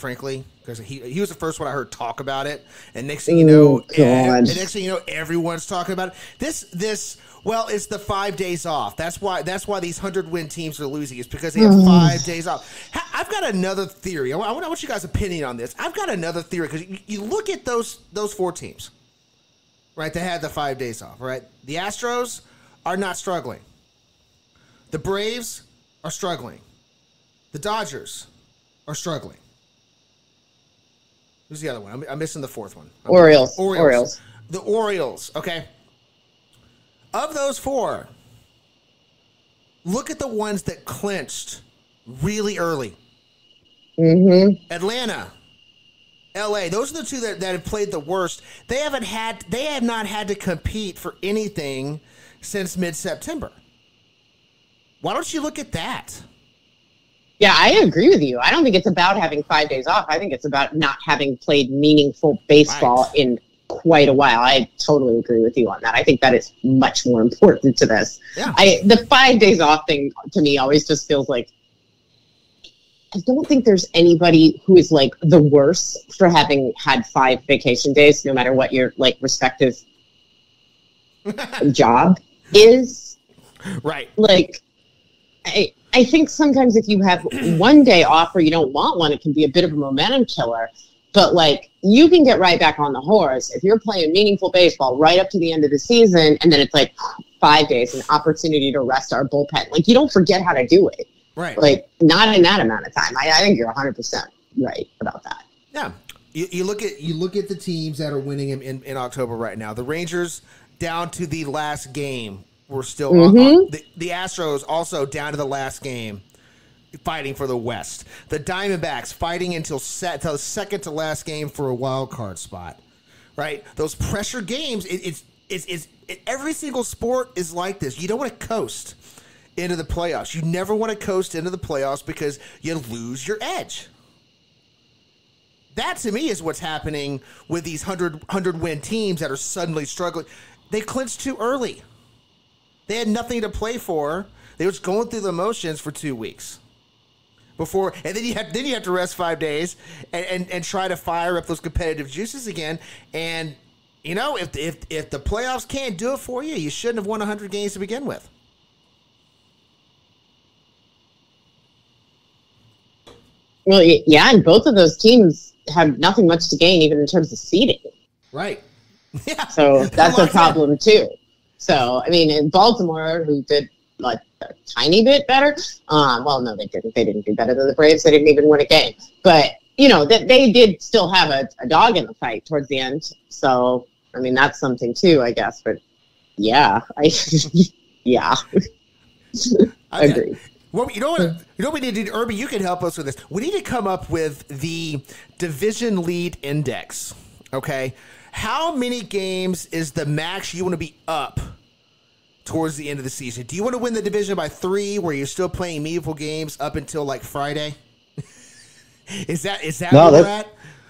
frankly, because he he was the first one I heard talk about it. And next thing you know, oh, and, and next thing you know, everyone's talking about it. This this well, it's the five days off. That's why that's why these hundred win teams are losing. It's because they have five days off. I've got another theory. I want, I want you guys' opinion on this. I've got another theory because you, you look at those those four teams, right? They had the five days off, right? The Astros are not struggling. The Braves are struggling. The Dodgers are struggling. Who's the other one? I'm, I'm missing the fourth one. I'm Orioles. Orioles. Orioles. The Orioles. Okay. Of those four, look at the ones that clinched really early. Mm-hmm. Atlanta, L A. Those are the two that, that have played the worst. They haven't had. They have not had to compete for anything since mid-September. Why don't you look at that? Yeah, I agree with you. I don't think it's about having five days off. I think it's about not having played meaningful baseball right. in quite a while. I totally agree with you on that. I think that is much more important to this. Yeah. I the five days off thing to me always just feels like I don't think there's anybody who is like the worst for having had five vacation days, no matter what your like respective job is. Right. Like I I think sometimes if you have one day off or you don't want one, it can be a bit of a momentum killer. But, like, you can get right back on the horse if you're playing meaningful baseball right up to the end of the season, and then it's, like, five days, an opportunity to rest our bullpen. Like, you don't forget how to do it. Right. Like, not in that amount of time. I, I think you're one hundred percent right about that. Yeah. You, you look at you look at the teams that are winning in, in, in October right now. The Rangers down to the last game. We're still mm-hmm. on, on the, the Astros also down to the last game, fighting for the West. The Diamondbacks fighting until set until the second to last game for a wild card spot. Right? Those pressure games. It, it's it's it's it, every single sport is like this. You don't want to coast into the playoffs. You never want to coast into the playoffs because you lose your edge. That to me is what's happening with these hundred hundred win teams that are suddenly struggling. They clinched too early. They had nothing to play for. They were just going through the motions for two weeks before, and then you have then you have to rest five days and, and, and try to fire up those competitive juices again. And you know, if if if the playoffs can't do it for you, you shouldn't have won one hundred games to begin with. Well, yeah, and both of those teams have nothing much to gain, even in terms of seeding. Right. Yeah. So that's a problem too. So, I mean, in Baltimore, who did like a tiny bit better. Um, well, no, they didn't. They didn't do better than the Braves. They didn't even win a game. But, you know, that they did still have a, a dog in the fight towards the end. So, I mean, that's something too, I guess. But, yeah. I yeah. I agree. Well, you know what? You know what we need to do, Irby? You can help us with this. We need to come up with the division lead index, okay? How many games is the max you want to be up towards the end of the season? Do you want to win the division by three, where you're still playing meaningful games up until like Friday? is that is that no, where that's, we're at?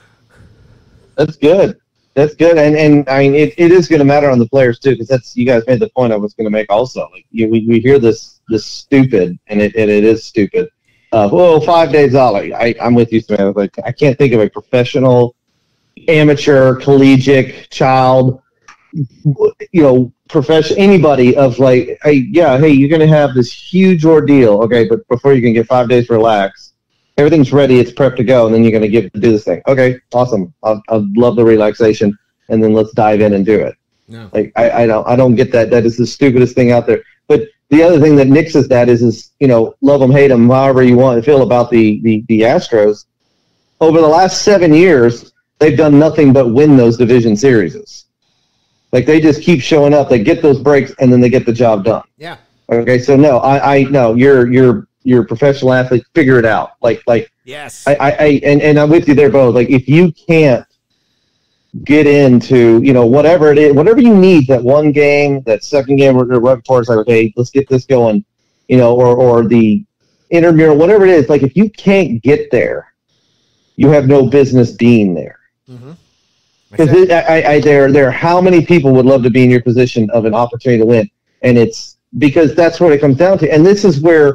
That's good. That's good, and and I mean it, it is going to matter on the players too, because that's you guys made the point I was going to make also. Like you, we we hear this this stupid, and it and it is stupid. Uh, well, five days off. Like I I'm with you, Samantha. Like I can't think of a professional, amateur, collegiate, child, you know, profession, anybody of like, hey, yeah, hey, you're going to have this huge ordeal, okay, but before you can get five days relax, everything's ready, it's prepped to go, and then you're going to get to do this thing. Okay, awesome. I I love the relaxation, and then let's dive in and do it. No. Like I, I don't I don't get that. That is the stupidest thing out there. But the other thing that nixes that is is you know, love them, hate them, however you want to feel about the the the Astros. Over the last seven years, they've done nothing but win those division series. Like they just keep showing up. They get those breaks, and then they get the job done. Yeah. Okay. So no, I, I no, you're you're you're a professional athlete. Figure it out. Like like yes. I, I, I and, and I'm with you there, Bo. Like if you can't get into you know whatever it is, whatever you need, that one game, that second game, or right before it's like okay, let's get this going, you know, or or the intramural, whatever it is. Like if you can't get there, you have no business being there. Mm-hmm. Because I, I, there, there, how many people would love to be in your position of an opportunity to win, and it's because that's what it comes down to. And this is where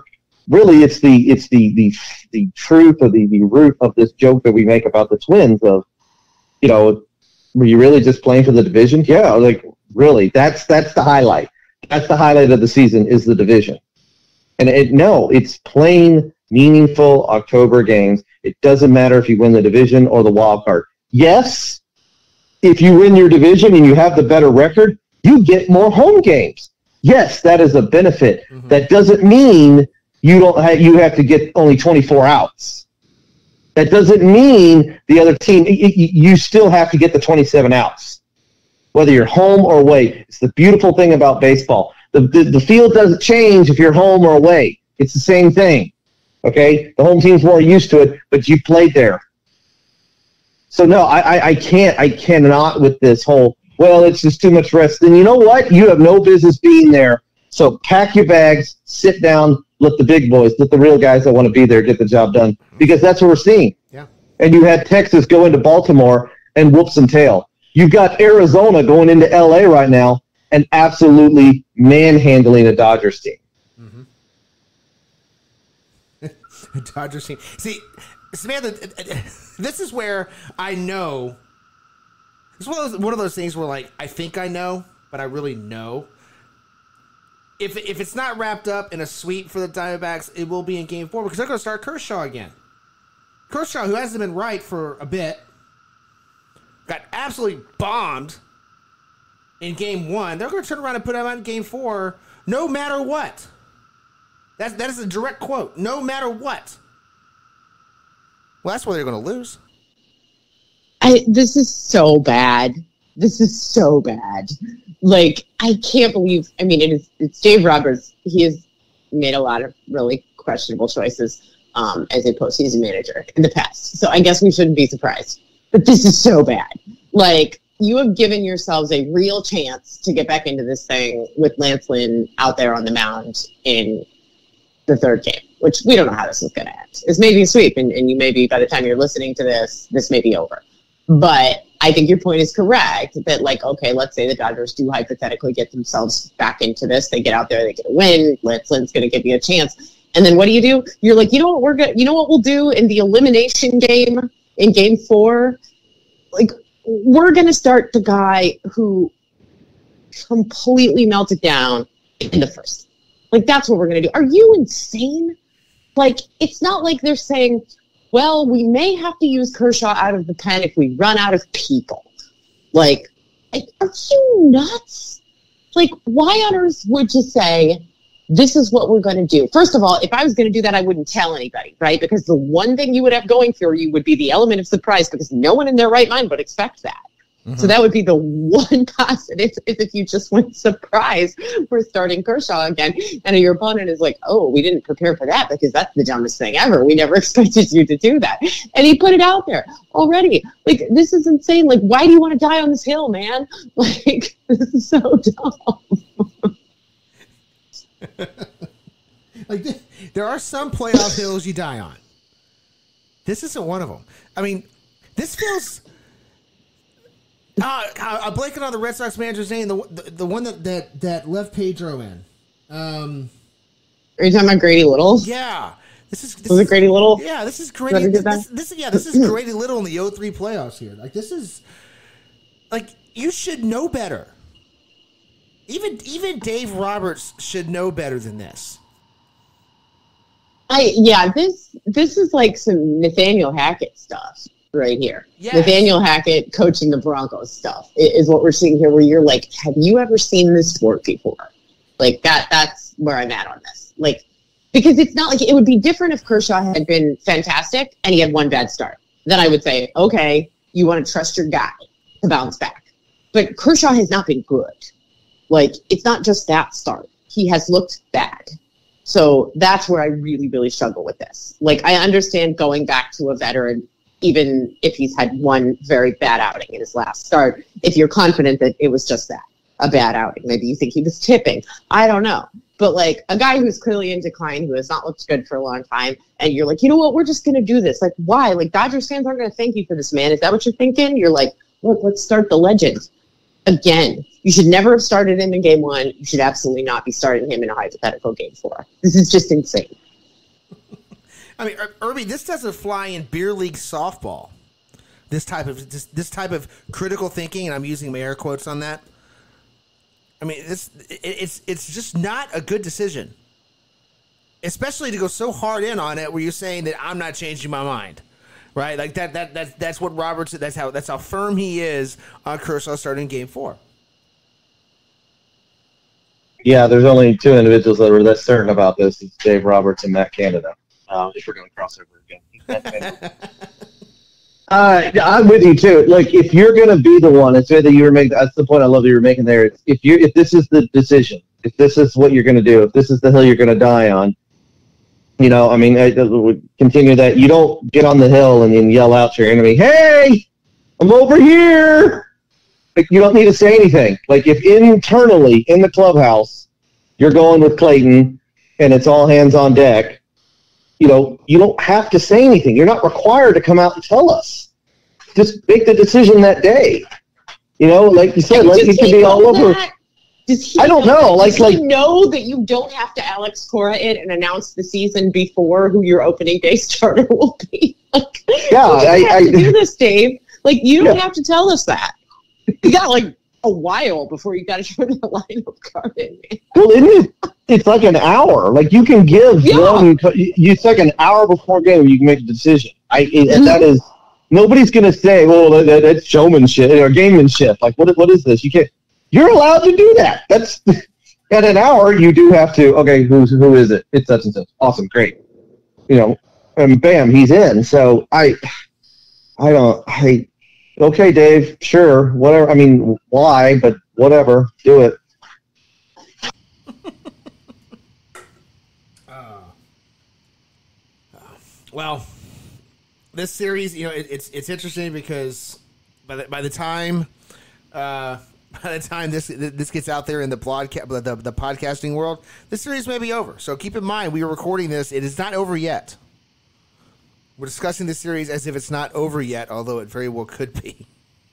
really, it's the it's the the the truth or the, the root of this joke that we make about the Twins of, you know, were you really just playing for the division? Yeah, like really, that's that's the highlight. That's the highlight of the season is the division. And it no, it's playing meaningful October games. It doesn't matter if you win the division or the wild card. Yes, if you win your division and you have the better record, you get more home games. Yes, that is a benefit. Mm-hmm. That doesn't mean you don't have, you have to get only twenty-four outs. That doesn't mean the other team, you still have to get the twenty-seven outs, whether you're home or away. It's the beautiful thing about baseball. The, the, the field doesn't change if you're home or away. It's the same thing, okay? The home team's more used to it, but you played there. So, no, I, I, I can't, I cannot with this whole, well, it's just too much rest. And you know what? You have no business being there. So pack your bags, sit down, let the big boys, let the real guys that want to be there get the job done, because that's what we're seeing. Yeah. And you had Texas go into Baltimore and whoop some tail. You've got Arizona going into L A right now and absolutely manhandling a Dodgers team. Mm-hmm. Dodgers team. See, Samantha, this is where I know. It's one of those, one of those things where, like, I think I know, but I really know. If if it's not wrapped up in a sweep for the Diamondbacks, it will be in Game Four because they're going to start Kershaw again. Kershaw, who hasn't been right for a bit, got absolutely bombed in Game One. They're going to turn around and put him out in Game Four, no matter what. That's that is a direct quote. No matter what. Well, that's where they're going to lose. I, this is so bad. This is so bad. Like, I can't believe, I mean, it is, it's Dave Roberts. He has made a lot of really questionable choices um, as a postseason manager in the past. So I guess we shouldn't be surprised. But this is so bad. Like, you have given yourselves a real chance to get back into this thing with Lance Lynn out there on the mound in the third game, which we don't know how this is going to end. It's maybe a sweep, and, and you may be, by the time you're listening to this, this may be over. But I think your point is correct that, like, okay, let's say the Dodgers do hypothetically get themselves back into this. They get out there, they get a win. Lance Lynn's going to give you a chance. And then what do you do? You're like, you know what we're going you know what we'll do in the elimination game in game four? Like, we're going to start the guy who completely melted down in the first. Like, that's what we're going to do. Are you insane? Like, it's not like they're saying, well, we may have to use Kershaw out of the pen if we run out of people. Like, are you nuts? Like, why on earth would you say, this is what we're going to do? First of all, if I was going to do that, I wouldn't tell anybody, right? Because the one thing you would have going for you would be the element of surprise, because no one in their right mind would expect that. Mm-hmm. So that would be the one positive, is if you just went surprise, we're starting Kershaw again. And your opponent is like, oh, we didn't prepare for that because that's the dumbest thing ever. We never expected you to do that. And he put it out there already. Like, this is insane. Like, why do you want to die on this hill, man? Like, this is so dumb. Like, there are some playoff hills you die on. This isn't one of them. I mean, this feels... Uh, I'm blanking on the Red Sox manager's name, the the, the one that, that, that left Pedro in. Um, Are you talking about Grady Little? Yeah. This is this Was is, it Grady Little? Yeah, this is Grady. This, this, this, yeah, this is Grady Little in the oh three playoffs here. Like, this is... Like, you should know better. Even even Dave Roberts should know better than this. I yeah, this this is like some Nathaniel Hackett stuff right here. Yes. Nathaniel Hackett coaching the Broncos stuff is what we're seeing here, where you're like, have you ever seen this sport before? Like, that that's where I'm at on this. Like, because it's not like, it would be different if Kershaw had been fantastic and he had one bad start. Then I would say, okay, you want to trust your guy to bounce back. But Kershaw has not been good. Like, it's not just that start. He has looked bad. So that's where I really, really struggle with this. Like, I understand going back to a veteran, even if he's had one very bad outing in his last start, if you're confident that it was just that, a bad outing. Maybe you think he was tipping. I don't know. But, like, a guy who's clearly in decline, who has not looked good for a long time, and you're like, you know what, we're just going to do this. Like, why? Like, Dodgers fans aren't going to thank you for this, man. Is that what you're thinking? You're like, look, let's start the legend again. You should never have started him in game one. You should absolutely not be starting him in a hypothetical game four. This is just insane. I mean, Ir- Irby, this doesn't fly in beer league softball. This type of this, this type of critical thinking, and I'm using my air quotes on that. I mean, this it, it's it's just not a good decision, especially to go so hard in on it, where you're saying that I'm not changing my mind, right? Like that that that that's what Roberts. That's how that's how firm he is on Kershaw starting Game Four. Yeah, there's only two individuals that are that certain about this. It's Dave Roberts and Matt Canada. Uh, if we're going to cross over again. uh, I'm with you, too. Like, if you're going to be the one, it's that you were making, that's the point I love that you were making there. If you if this is the decision, if this is what you're going to do, if this is the hill you're going to die on, you know, I mean, I, I would continue that. You don't get on the hill and then yell out to your enemy, hey, I'm over here. Like, you don't need to say anything. Like, if internally in the clubhouse you're going with Clayton and it's all hands on deck, you know, you don't have to say anything. You're not required to come out and tell us. Just make the decision that day. You know, like you said, like it could be all over. That? Does he I don't know. know. Like, Does like he know that you don't have to Alex Cora it and announce the season before who your opening day starter will be? Like, yeah, you don't I, have I to do this, Dave. Like, you don't yeah. have to tell us that. You got like a while before you got to turn the lineup card in. Man. Well, isn't it? It's like an hour. Like, you can give Yeah. one. It's like an hour before game you can make a decision. I and that is nobody's going to say, "Well, that, that's showmanship or gamemanship." Like, what? What is this? You can't. You're allowed to do that. That's at an hour. You do have to. Okay, who's who is it? It's such and such. Awesome, great. You know, and bam, he's in. So I, I don't. I. Okay, Dave, sure, whatever. I mean, why, but whatever, do it. uh, well, this series, you know, it, it's it's interesting because by the, by the time uh, by the time this this gets out there in the podcast the, the podcasting world, this series may be over. So keep in mind, we are recording this; it is not over yet. We're discussing this series as if it's not over yet, although it very well could be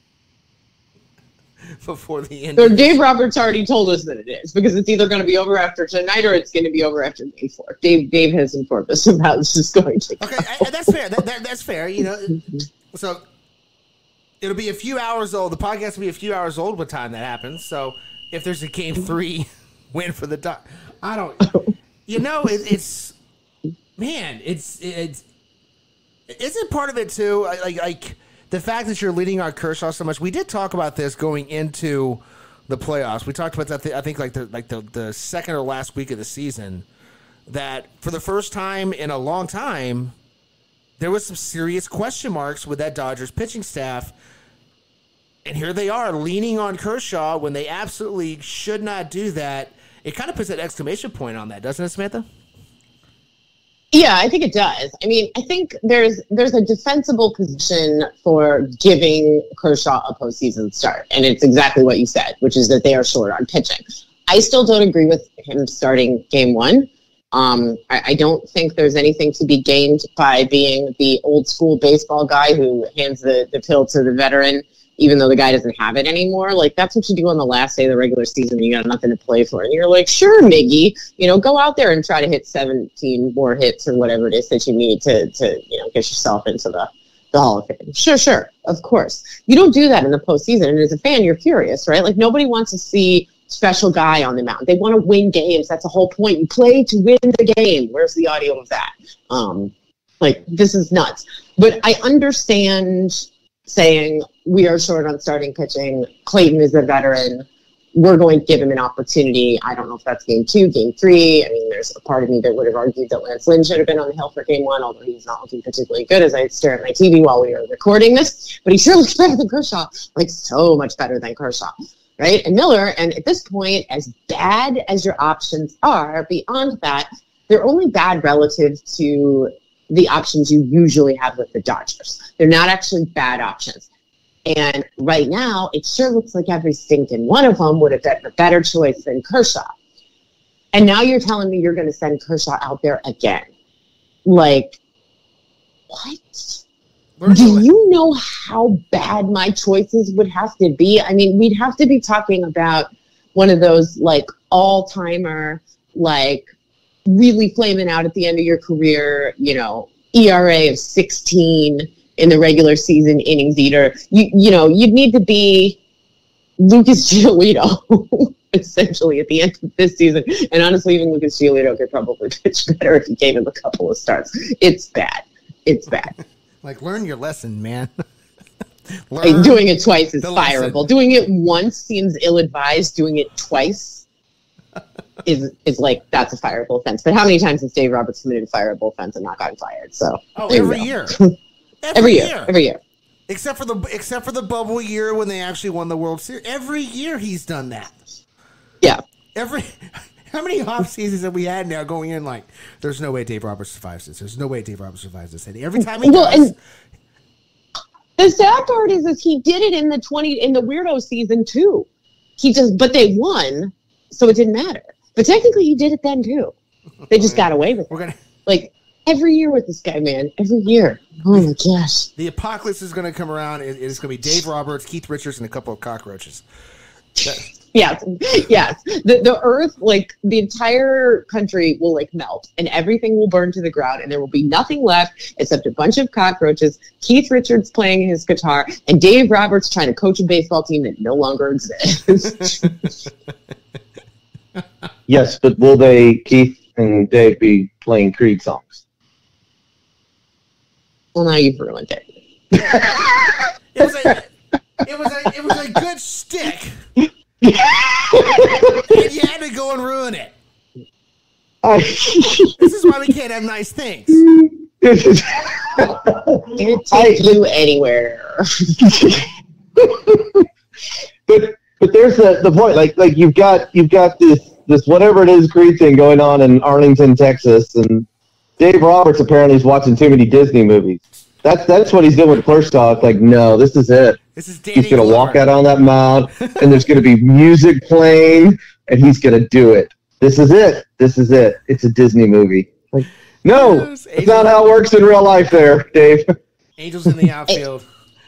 before the end. So Dave Roberts already told us that it is, because it's either going to be over after tonight or it's going to be over after Game Four. Dave Dave has informed us of how this is going to go. Okay, I, that's fair. That, that, that's fair. You know, so it'll be a few hours old. The podcast will be a few hours old by the time that happens. So if there's a Game Three win for the Dodgers, I don't. You know, it, it's man, it's it's. Isn't part of it too, like like the fact that you're leading on Kershaw so much? We did talk about this going into the playoffs. We talked about that. I think like the like the, the second or last week of the season, that for the first time in a long time, there was some serious question marks with that Dodgers pitching staff, and here they are leaning on Kershaw when they absolutely should not do that. It kind of puts an exclamation point on that, doesn't it, Samantha? Yeah, I think it does. I mean, I think there's there's a defensible position for giving Kershaw a postseason start, and it's exactly what you said, which is that they are short on pitching. I still don't agree with him starting game one. Um, I, I don't think there's anything to be gained by being the old school baseball guy who hands the, the pill to the veteran, even though the guy doesn't have it anymore. Like, that's what you do on the last day of the regular season when you got nothing to play for. And you're like, sure, Miggy, you know, go out there and try to hit seventeen more hits or whatever it is that you need to, to you know, get yourself into the, the Hall of Fame. Sure, sure, of course. You don't do that in the postseason. And as a fan, you're furious, right? Like, nobody wants to see special guy on the mound. They want to win games. That's the whole point. You play to win the game. Where's the audio of that? Um, like, this is nuts. But I understand saying we are short on starting pitching. Clayton is a veteran. We're going to give him an opportunity. I don't know if that's game two, game three. I mean, there's a part of me that would have argued that Lance Lynn should have been on the hill for game one, although he's not looking particularly good as I stare at my T V while we are recording this. But he sure looks better than Kershaw, like so much better than Kershaw, right? And Miller, and at this point, as bad as your options are, beyond that, they're only bad relative to the options you usually have with the Dodgers. They're not actually bad options. And right now, it sure looks like every stinking one of them would have been a better choice than Kershaw. And now you're telling me you're going to send Kershaw out there again. Like, what? Do you know how bad my choices would have to be? I mean, we'd have to be talking about one of those, like, all-timer, like, really flaming out at the end of your career, you know, E R A of sixteen in the regular season innings eater. You you know, you'd need to be Lucas Giolito essentially at the end of this season. And honestly, even Lucas Giolito could probably pitch better if you gave him a couple of starts. It's bad. It's bad. Like, learn your lesson, man. Like, doing it twice is fireable. Lesson. Doing it once seems ill-advised. Doing it twice is is like, that's a fireable offense. But how many times has Dave Roberts committed a fireable offense and not gotten fired? So oh, every year. every, every year. year. Every year. Except for the except for the bubble year when they actually won the World Series. Every year he's done that. Yeah. Every how many off seasons have we had now going in like, there's no way Dave Roberts survives this. There's no way Dave Roberts survives this. And every time he well, does, and the sad part is, is he did it in the twenty in the weirdo season too. He just, but they won, so it didn't matter. But technically, he did it then too. They just got away with it. We're gonna like every year with this guy, man. Every year. Oh my gosh. The apocalypse is going to come around. It, it's going to be Dave Roberts, Keith Richards, and a couple of cockroaches. That, Yes, yes. The the earth, like the entire country will like melt and everything will burn to the ground and there will be nothing left except a bunch of cockroaches, Keith Richards playing his guitar, and Dave Roberts trying to coach a baseball team that no longer exists. Yes, but will they, Keith and Dave, be playing Creed songs? Well, now you've ruined it. It was a, it was a, it was a good stick. And you had to go and ruin it. I, this is why we can't have nice things. Can't take you anywhere. but but there's the, the point. Like like you've got you've got this this whatever it is Creed thing going on in Arlington, Texas, and Dave Roberts apparently is watching too many Disney movies. That's that's what he's doing with Clerks Talk. Like, no, this is it. This is Danny he's going to Glover. walk out on that mound, and there's going to be music playing, and he's going to do it. This is it. This is it. It's a Disney movie. Like, no, yes, it's not how it works in real life there, Dave. Angels in the outfield.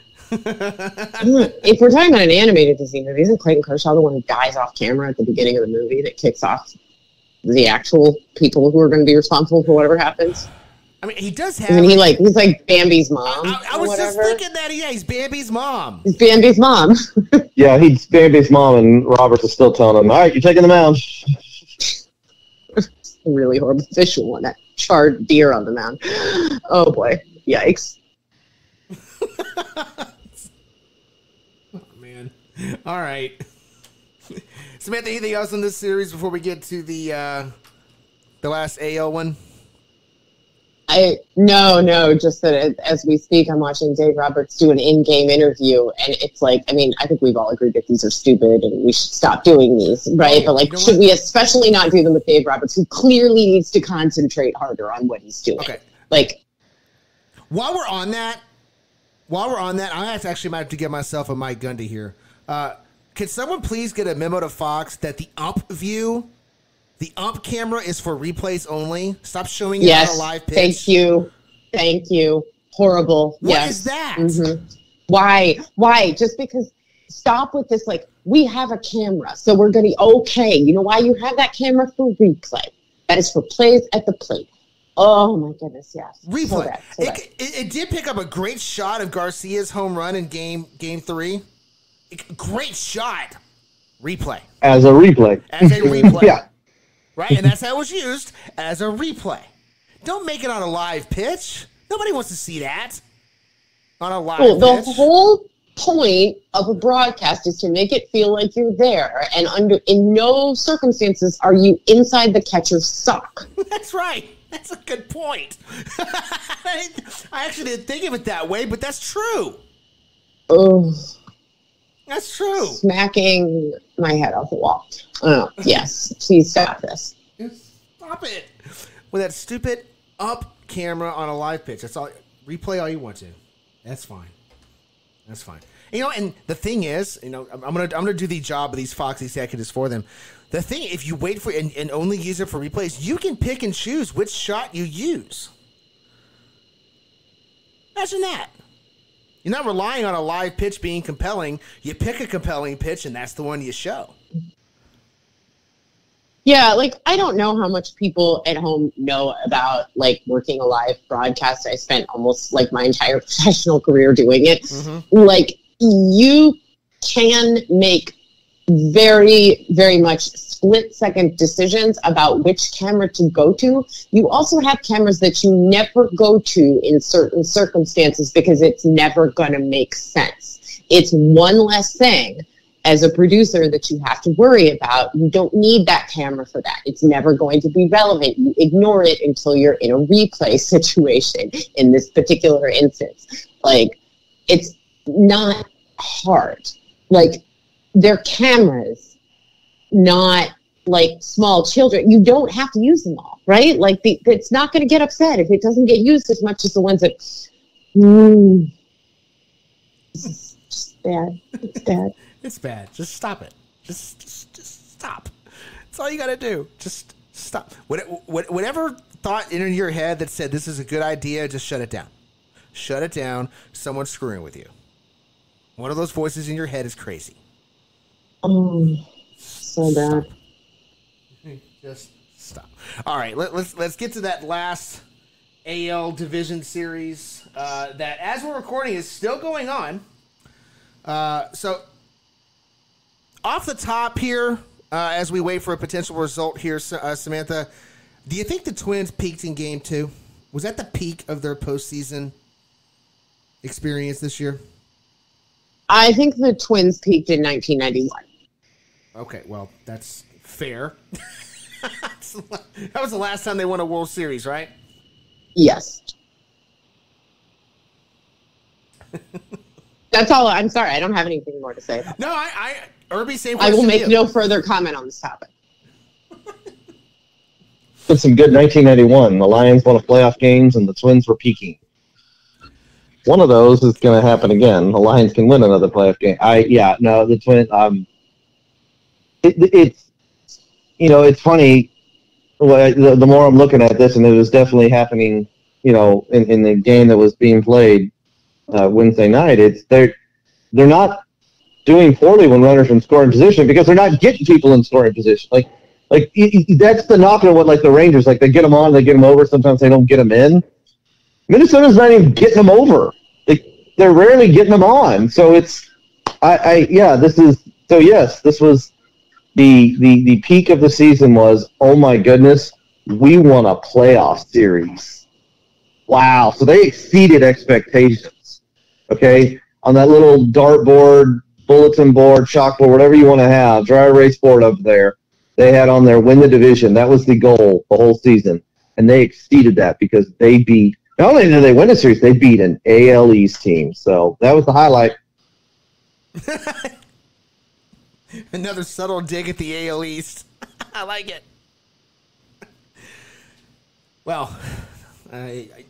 If we're talking about an animated Disney movie, isn't Clayton Kershaw the one who dies off camera at the beginning of the movie that kicks off the actual people who are going to be responsible for whatever happens? I mean, he does have. I mean, he like he's like Bambi's mom. I, I, I was just thinking that. Yeah, he's Bambi's mom. He's Bambi's mom. Yeah, he's Bambi's mom, and Roberts is still telling him, "All right, you're taking the mound." Really horrible visual one. That charred deer on the mound. Oh boy, yikes! Oh man. All right. Samantha, anything else in this series before we get to the uh, the last A L one? I no, no, just that as we speak, I'm watching Dave Roberts do an in-game interview, and it's like, I mean, I think we've all agreed that these are stupid and we should stop doing these, right? Oh, but like, you know should what? we especially not do them with Dave Roberts, who clearly needs to concentrate harder on what he's doing? Okay. Like, while we're on that, while we're on that, I have to actually might have to get myself a Mike Gundy here. Uh, can someone please get a memo to Fox that the ump view? The ump camera is for replays only. Stop showing it yes, on a live pitch. Thank you. Thank you. Horrible. What yes. is that? Mm-hmm. Why? Why? Just because, stop with this, like, we have a camera, so we're going to be okay. You know why you have that camera? For replay. That is for plays at the plate. Oh, my goodness, yes. Replay. So bad, so bad. It, it, it did pick up a great shot of Garcia's home run in game game three. It, great shot. Replay. As a replay. As a replay. Yeah. Right, and that's how it was used, as a replay. Don't make it on a live pitch. Nobody wants to see that on a live well, the pitch. The whole point of a broadcast is to make it feel like you're there, and under in no circumstances are you inside the catcher's sock. That's right. That's a good point. I actually didn't think of it that way, but that's true. Oh. That's true. Smacking my head off the wall. Oh, yes. Please stop this. Stop it. With that stupid up camera on a live pitch. That's all. Replay all you want to. That's fine. That's fine. You know, and the thing is, you know, I'm gonna I'm gonna do the job of these Fox executives for them. The thing, if you wait for and, and only use it for replays, you can pick and choose which shot you use. Imagine that. You're not relying on a live pitch being compelling. You pick a compelling pitch, and that's the one you show. Yeah, like I don't know how much people at home know about like working a live broadcast. I spent almost like my entire professional career doing it. Mm-hmm. Like you can make very, very much split second decisions about which camera to go to. You also have cameras that you never go to in certain circumstances because it's never going to make sense. It's one less thing as a producer that you have to worry about. You don't need that camera for that. It's never going to be relevant. You ignore it until you're in a replay situation in this particular instance. Like, it's not hard. Like, they're cameras, not like small children. You don't have to use them all, right? Like, the, it's not going to get upset if it doesn't get used as much as the ones that, mm, this is just bad. It's bad. It's bad. Just stop it. Just, just, just stop. That's all you got to do. Just stop. What, what, whatever thought entered your head that said this is a good idea, just shut it down. Shut it down. Someone's screwing with you. One of those voices in your head is crazy. Oh, so bad. Just stop. All right, let, let's let's get to that last A L division series uh, that, as we're recording, is still going on. Uh, so. Off the top here, uh, as we wait for a potential result here, uh, Samantha, do you think the Twins peaked in game two? Was that the peak of their postseason experience this year? I think the Twins peaked in nineteen ninety-one. Okay, well, that's fair. That was the last time they won a World Series, right? Yes. That's all. I'm sorry. I don't have anything more to say about No, I... I Irby, same I will make you. no further comment on this topic. It's some good nineteen ninety-one. The Lions won a playoff games, and the Twins were peaking. One of those is going to happen again. The Lions can win another playoff game. I yeah, no, the Twins. Um, it, it's you know, it's funny. The, the more I'm looking at this, and it was definitely happening. You know, in, in the game that was being played uh, Wednesday night, it's they're they're not doing poorly when runners in scoring position because they're not getting people in scoring position. Like, like it, it, that's the knock on what like the Rangers, like they get them on, they get them over. Sometimes they don't get them in. Minnesota's not even getting them over. They, they're rarely getting them on. So it's, I, I, yeah, this is, so yes, this was the, the, the peak of the season was, oh my goodness, we won a playoff series. Wow. So they exceeded expectations. Okay. On that little dartboard, bulletin board, chalkboard, whatever you want to have, dry erase board up there, they had on there, win the division. That was the goal the whole season. And they exceeded that because they beat, not only did they win the series, they beat an A L East team. So that was the highlight. Another subtle dig at the A L East. I like it. Well, I... I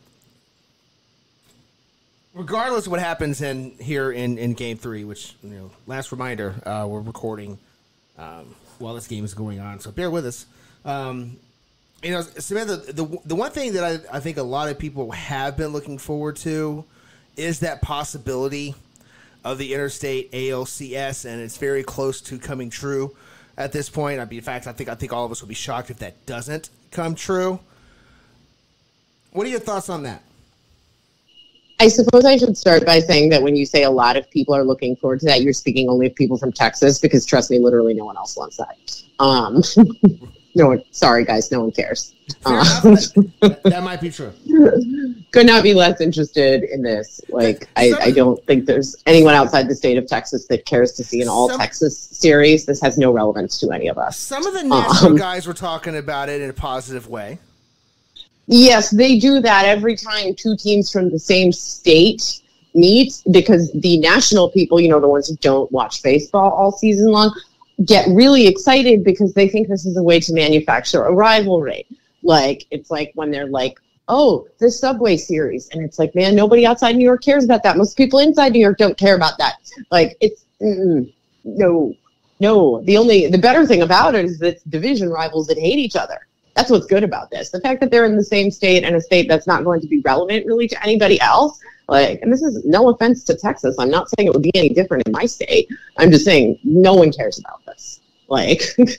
regardless of what happens in here in, in game three, which, you know, last reminder, uh, we're recording um, while this game is going on, so bear with us. Um, you know, Samantha, the the one thing that I, I think a lot of people have been looking forward to is that possibility of the interstate A L C S, and it's very close to coming true at this point. I mean, in fact, I think I think all of us will be shocked if that doesn't come true. What are your thoughts on that? I suppose I should start by saying that when you say a lot of people are looking forward to that, you're speaking only of people from Texas, because trust me, literally no one else wants that. Um, no one, sorry guys, no one cares. Um, that, that might be true. Could not be less interested in this. Like, I, I don't think there's anyone outside the state of Texas that cares to see an all some, Texas series. This has no relevance to any of us. Some of the national um, guys were talking about it in a positive way. Yes, they do that every time two teams from the same state meet, because the national people, you know, the ones who don't watch baseball all season long, get really excited because they think this is a way to manufacture a rivalry. Like, it's like when they're like, oh, the Subway series. And it's like, man, nobody outside New York cares about that. Most people inside New York don't care about that. Like, it's, mm, no, no. The only, the better thing about it is that it's division rivals that hate each other. That's what's good about this. The fact that they're in the same state and a state that's not going to be relevant really to anybody else. Like, and this is no offense to Texas. I'm not saying it would be any different in my state. I'm just saying no one cares about this. Like,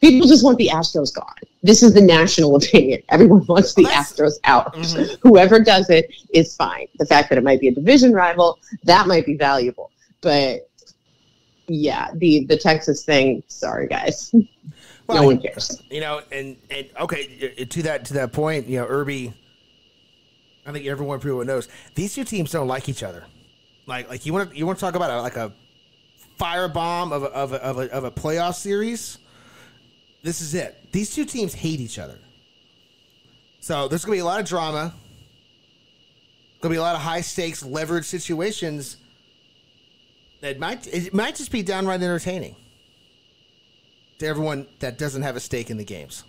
People just want the Astros gone. This is the national opinion. Everyone wants the Astros out. Mm-hmm. Whoever does it is fine. The fact that it might be a division rival, that might be valuable. But yeah, the, the Texas thing, sorry guys. Well, no one cares. You know, and, and okay, to that to that point, you know, Irby, I think everyone pretty well knows these two teams don't like each other. Like like you want to you want to talk about a, like a firebomb of a, of a, of a of a playoff series. This is it. These two teams hate each other. So there's going to be a lot of drama. Going to be a lot of high-stakes, leverage situations that might it might just be downright entertaining to everyone that doesn't have a stake in the games.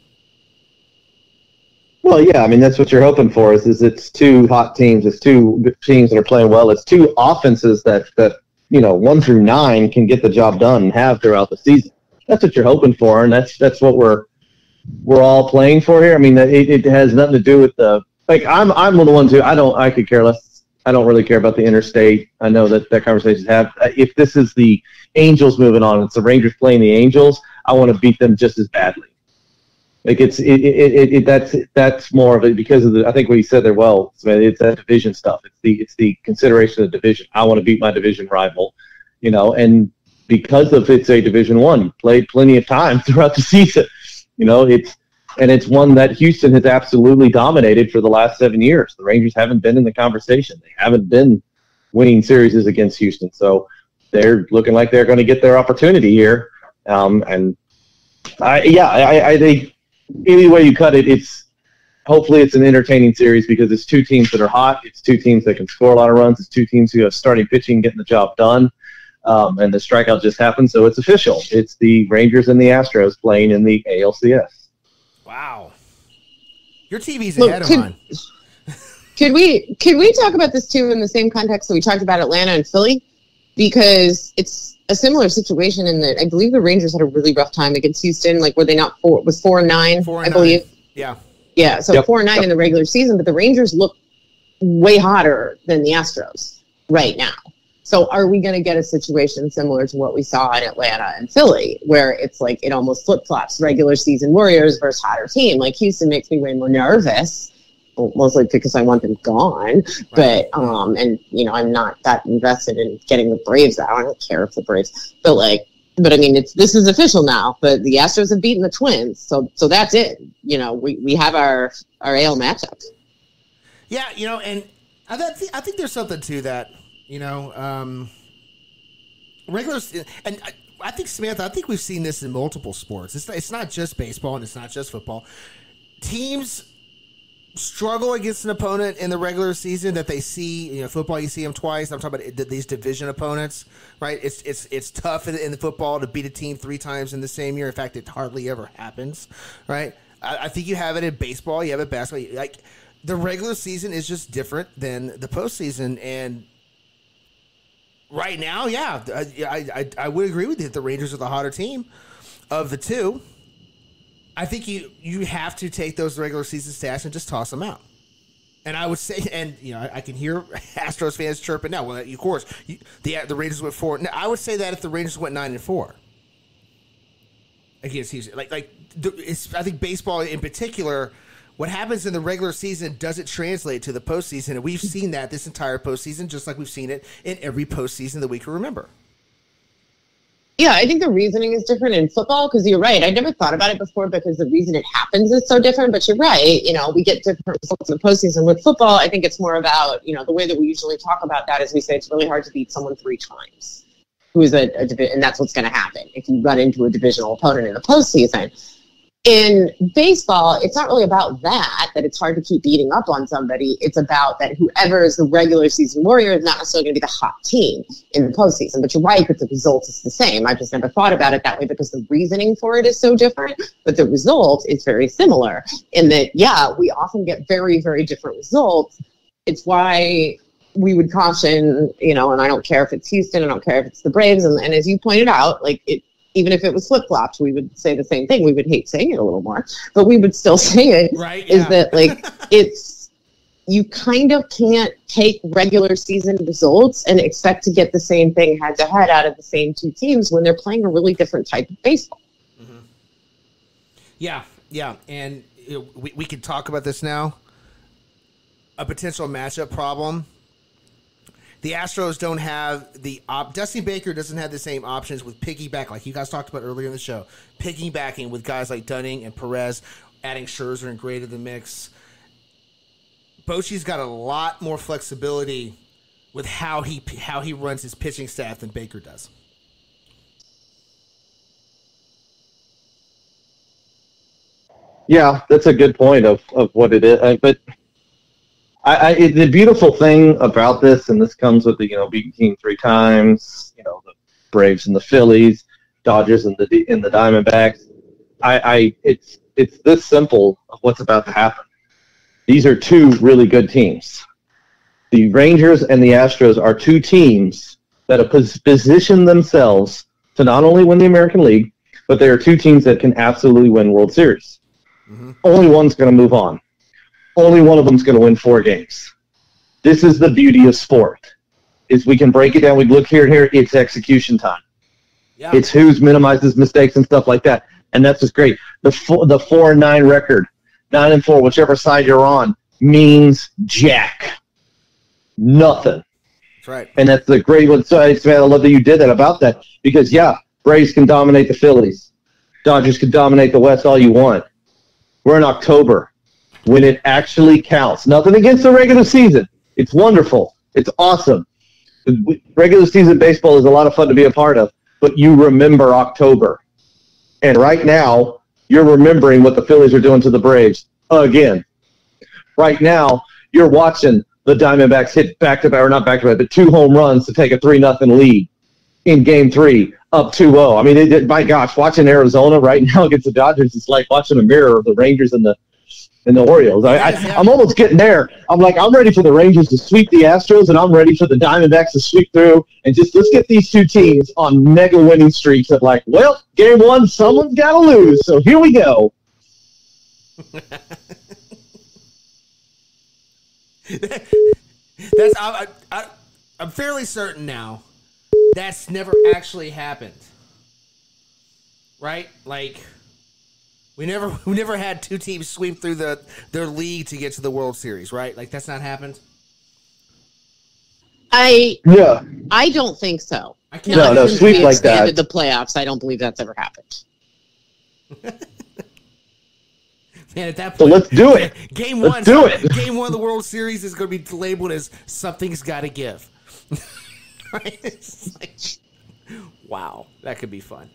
Well, yeah, I mean, that's what you're hoping for is, is it's two hot teams. It's two teams that are playing well. It's two offenses that, that, you know, one through nine can get the job done and have throughout the season. That's what you're hoping for, and that's that's what we're we're all playing for here. I mean, it, it has nothing to do with the like. I'm I'm one of the ones who I don't I could care less. I don't really care about the interstate. I know that that conversations have. If this is the Angels moving on, it's the Rangers playing the Angels. I want to beat them just as badly. Like it's it it, it, it that's that's more of it because of the. I think what you said there. Well, it's that division stuff. It's the it's the consideration of the division. I want to beat my division rival, you know, and. Because of it's a Division One, played plenty of time throughout the season. You know, it's and it's one that Houston has absolutely dominated for the last seven years. The Rangers haven't been in the conversation. They haven't been winning series against Houston, so they're looking like they're going to get their opportunity here. Um, and I, yeah, I, I think any way you cut it, it's hopefully it's an entertaining series because it's two teams that are hot. It's two teams that can score a lot of runs. It's two teams who have starting pitching, getting the job done. Um, and the strikeout just happened, so it's official. It's the Rangers and the Astros playing in the A L C S. Wow. Your T V's Look, ahead of could, mine. Could we, could we talk about this, too, in the same context that we talked about Atlanta and Philly? Because it's a similar situation in that I believe the Rangers had a really rough time against Houston. Like, were they not four? It was four and nine, four and I nine. believe. Yeah. Yeah, so yep. four and nine yep. in the regular season, but the Rangers look way hotter than the Astros right now. So are we going to get a situation similar to what we saw in Atlanta and Philly, where it's like it almost flip-flops, regular season Warriors versus hotter team? Like Houston makes me way more nervous, mostly because I want them gone. Right. But, um, and, you know, I'm not that invested in getting the Braves out. I don't care if the Braves, but like, but I mean, it's this is official now, but the Astros have beaten the Twins. So so that's it. You know, we, we have our, our A L matchups. Yeah, you know, and I, th- I think there's something to that. You know, um, regular, and I, I think, Samantha, I think we've seen this in multiple sports. It's, it's not just baseball and it's not just football. Teams struggle against an opponent in the regular season that they see. You know, football, you see them twice. I'm talking about these division opponents, right? It's it's it's tough in, in the football to beat a team three times in the same year. In fact, it hardly ever happens, right? I, I think you have it in baseball. You have it in basketball. Like the regular season is just different than the postseason, and right now, yeah, I, I I would agree with you that the Rangers are the hotter team of the two. I think you you have to take those regular season stats and just toss them out. And I would say, and you know, I, I can hear Astros fans chirping now. Well, of course, you, the the Rangers went four. Now, I would say that if the Rangers went nine and four against Houston, like like it's, I think baseball in particular. What happens in the regular season doesn't translate to the postseason, and we've seen that this entire postseason, just like we've seen it in every postseason that we can remember. Yeah, I think the reasoning is different in football because you're right. I never thought about it before because the reason it happens is so different, but you're right. You know, we get different results in the postseason. With football, I think it's more about, you know, the way that we usually talk about that is we say it's really hard to beat someone three times, who's a, a divi- and that's what's going to happen if you run into a divisional opponent in the postseason. In baseball, it's not really about that, that it's hard to keep beating up on somebody. It's about that whoever is the regular season warrior is not necessarily going to be the hot team in the postseason. But you're right, but the result is the same. I just never thought about it that way because the reasoning for it is so different, but the result is very similar in that, yeah, we often get very, very different results. It's why we would caution, you know, and I don't care if it's Houston, I don't care if it's the Braves. And, and as you pointed out, like it, even if it was flip-flops, we would say the same thing. We would hate saying it a little more, but we would still say it. Right, is yeah. that like it's you kind of can't take regular season results and expect to get the same thing head to head out of the same two teams when they're playing a really different type of baseball. Mm-hmm. Yeah, yeah, and you know, we we could talk about this now. A potential matchup problem. The Astros don't have the op. Dusty Baker doesn't have the same options with piggyback, like you guys talked about earlier in the show. Piggybacking with guys like Dunning and Perez, adding Scherzer and Gray to the mix. Bochy's got a lot more flexibility with how he how he runs his pitching staff than Baker does. Yeah, that's a good point of, of what it is. But I, I it, the beautiful thing about this, and this comes with the you know beating team three times, you know the Braves and the Phillies, Dodgers and the and the Diamondbacks. I, I it's it's this simple of what's about to happen. These are two really good teams. The Rangers and the Astros are two teams that have pos- positioned themselves to not only win the American League, but they are two teams that can absolutely win World Series. Mm-hmm. Only one's going to move on. Only one of them's going to win four games. This is the beauty of sport, is we can break it down. We look here and here. It's execution time. Yeah. It's who's minimizes mistakes and stuff like that, and that's just great. The four, the four and nine record, nine and four, whichever side you're on, means jack, nothing. That's right. And that's the great one. So I love that you did that about that because yeah, Braves can dominate the Phillies, Dodgers can dominate the West all you want. We're in October. When it actually counts. Nothing against the regular season. It's wonderful. It's awesome. The regular season baseball is a lot of fun to be a part of, but you remember October. And right now, you're remembering what the Phillies are doing to the Braves again. Right now, you're watching the Diamondbacks hit back-to-back, or not back-to-back, but two home runs to take a three nothing lead in Game three, up two oh. I mean, it, it, my gosh, watching Arizona right now against the Dodgers, it's like watching a mirror of the Rangers and the and the Orioles. I, I, I'm almost getting there. I'm like, I'm ready for the Rangers to sweep the Astros, and I'm ready for the Diamondbacks to sweep through, and just let's get these two teams on mega winning streaks of like, well, game one, someone's got to lose, so here we go. That's I, I, I'm fairly certain now that's never actually happened, right? Like. We never we never had two teams sweep through the their league to get to the World Series, right? Like that's not happened. I yeah. I don't think so. I can't no, no, sweep like that. The playoffs, I don't believe that's ever happened. Man, at that point, so let's do it. Game let's one, do it. Game one of the World Series is going to be labeled as something's got to give. Right? It's like, wow, that could be fun.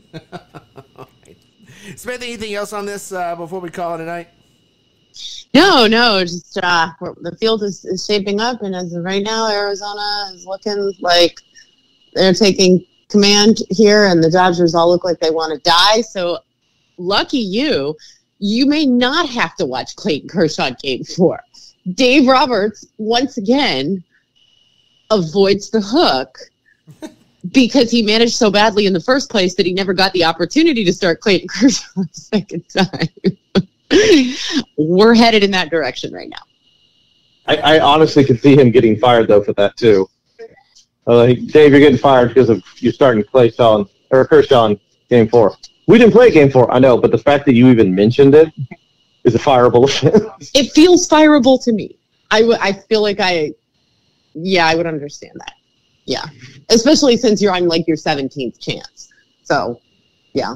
Smith, anything else on this uh, before we call it a night? No, no. Just uh, the field is, is shaping up, and as of right now, Arizona is looking like they're taking command here, and the Dodgers all look like they want to die. So, lucky you, you may not have to watch Clayton Kershaw Game Four. Dave Roberts once again avoids the hook. Because he managed so badly in the first place that he never got the opportunity to start Clayton Kershaw the second time. We're headed in that direction right now. I, I honestly could see him getting fired, though, for that, too. Uh, Dave, you're getting fired because of you starting to play Shaw or Kershaw in Game four. We didn't play Game four, I know, but the fact that you even mentioned it is a fireable offense. It feels fireable to me. I, w- I feel like I, yeah, I would understand that. Yeah, especially since you're on like your seventeenth chance. So, yeah.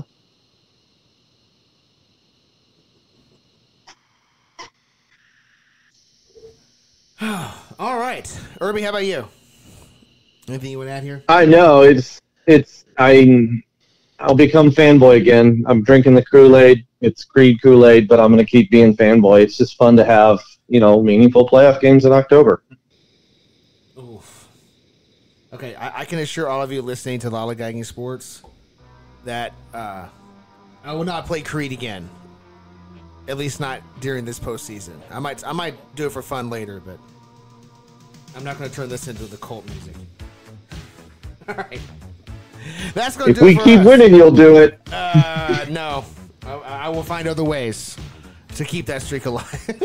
All right, Irby, how about you? Anything you would add here? I know it's it's I I'll become fanboy again. I'm drinking the Kool-Aid. It's Creed Kool-Aid, but I'm going to keep being fanboy. It's just fun to have you know meaningful playoff games in October. Okay, I, I can assure all of you listening to Lollygagging Sports that uh, I will not play Creed again. At least not during this postseason. I might I might do it for fun later, but I'm not going to turn this into the cult music. All right. That's going to do it for us. If we keep winning, you'll do it. Uh, no. I, I will find other ways to keep that streak alive.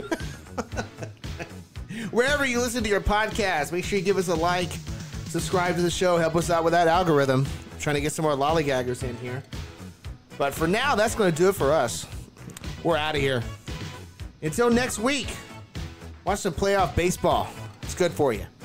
Wherever you listen to your podcast, make sure you give us a like. Subscribe to the show. Help us out with that algorithm. I'm trying to get some more lollygaggers in here. But for now, that's going to do it for us. We're out of here. Until next week, watch some playoff baseball. It's good for you.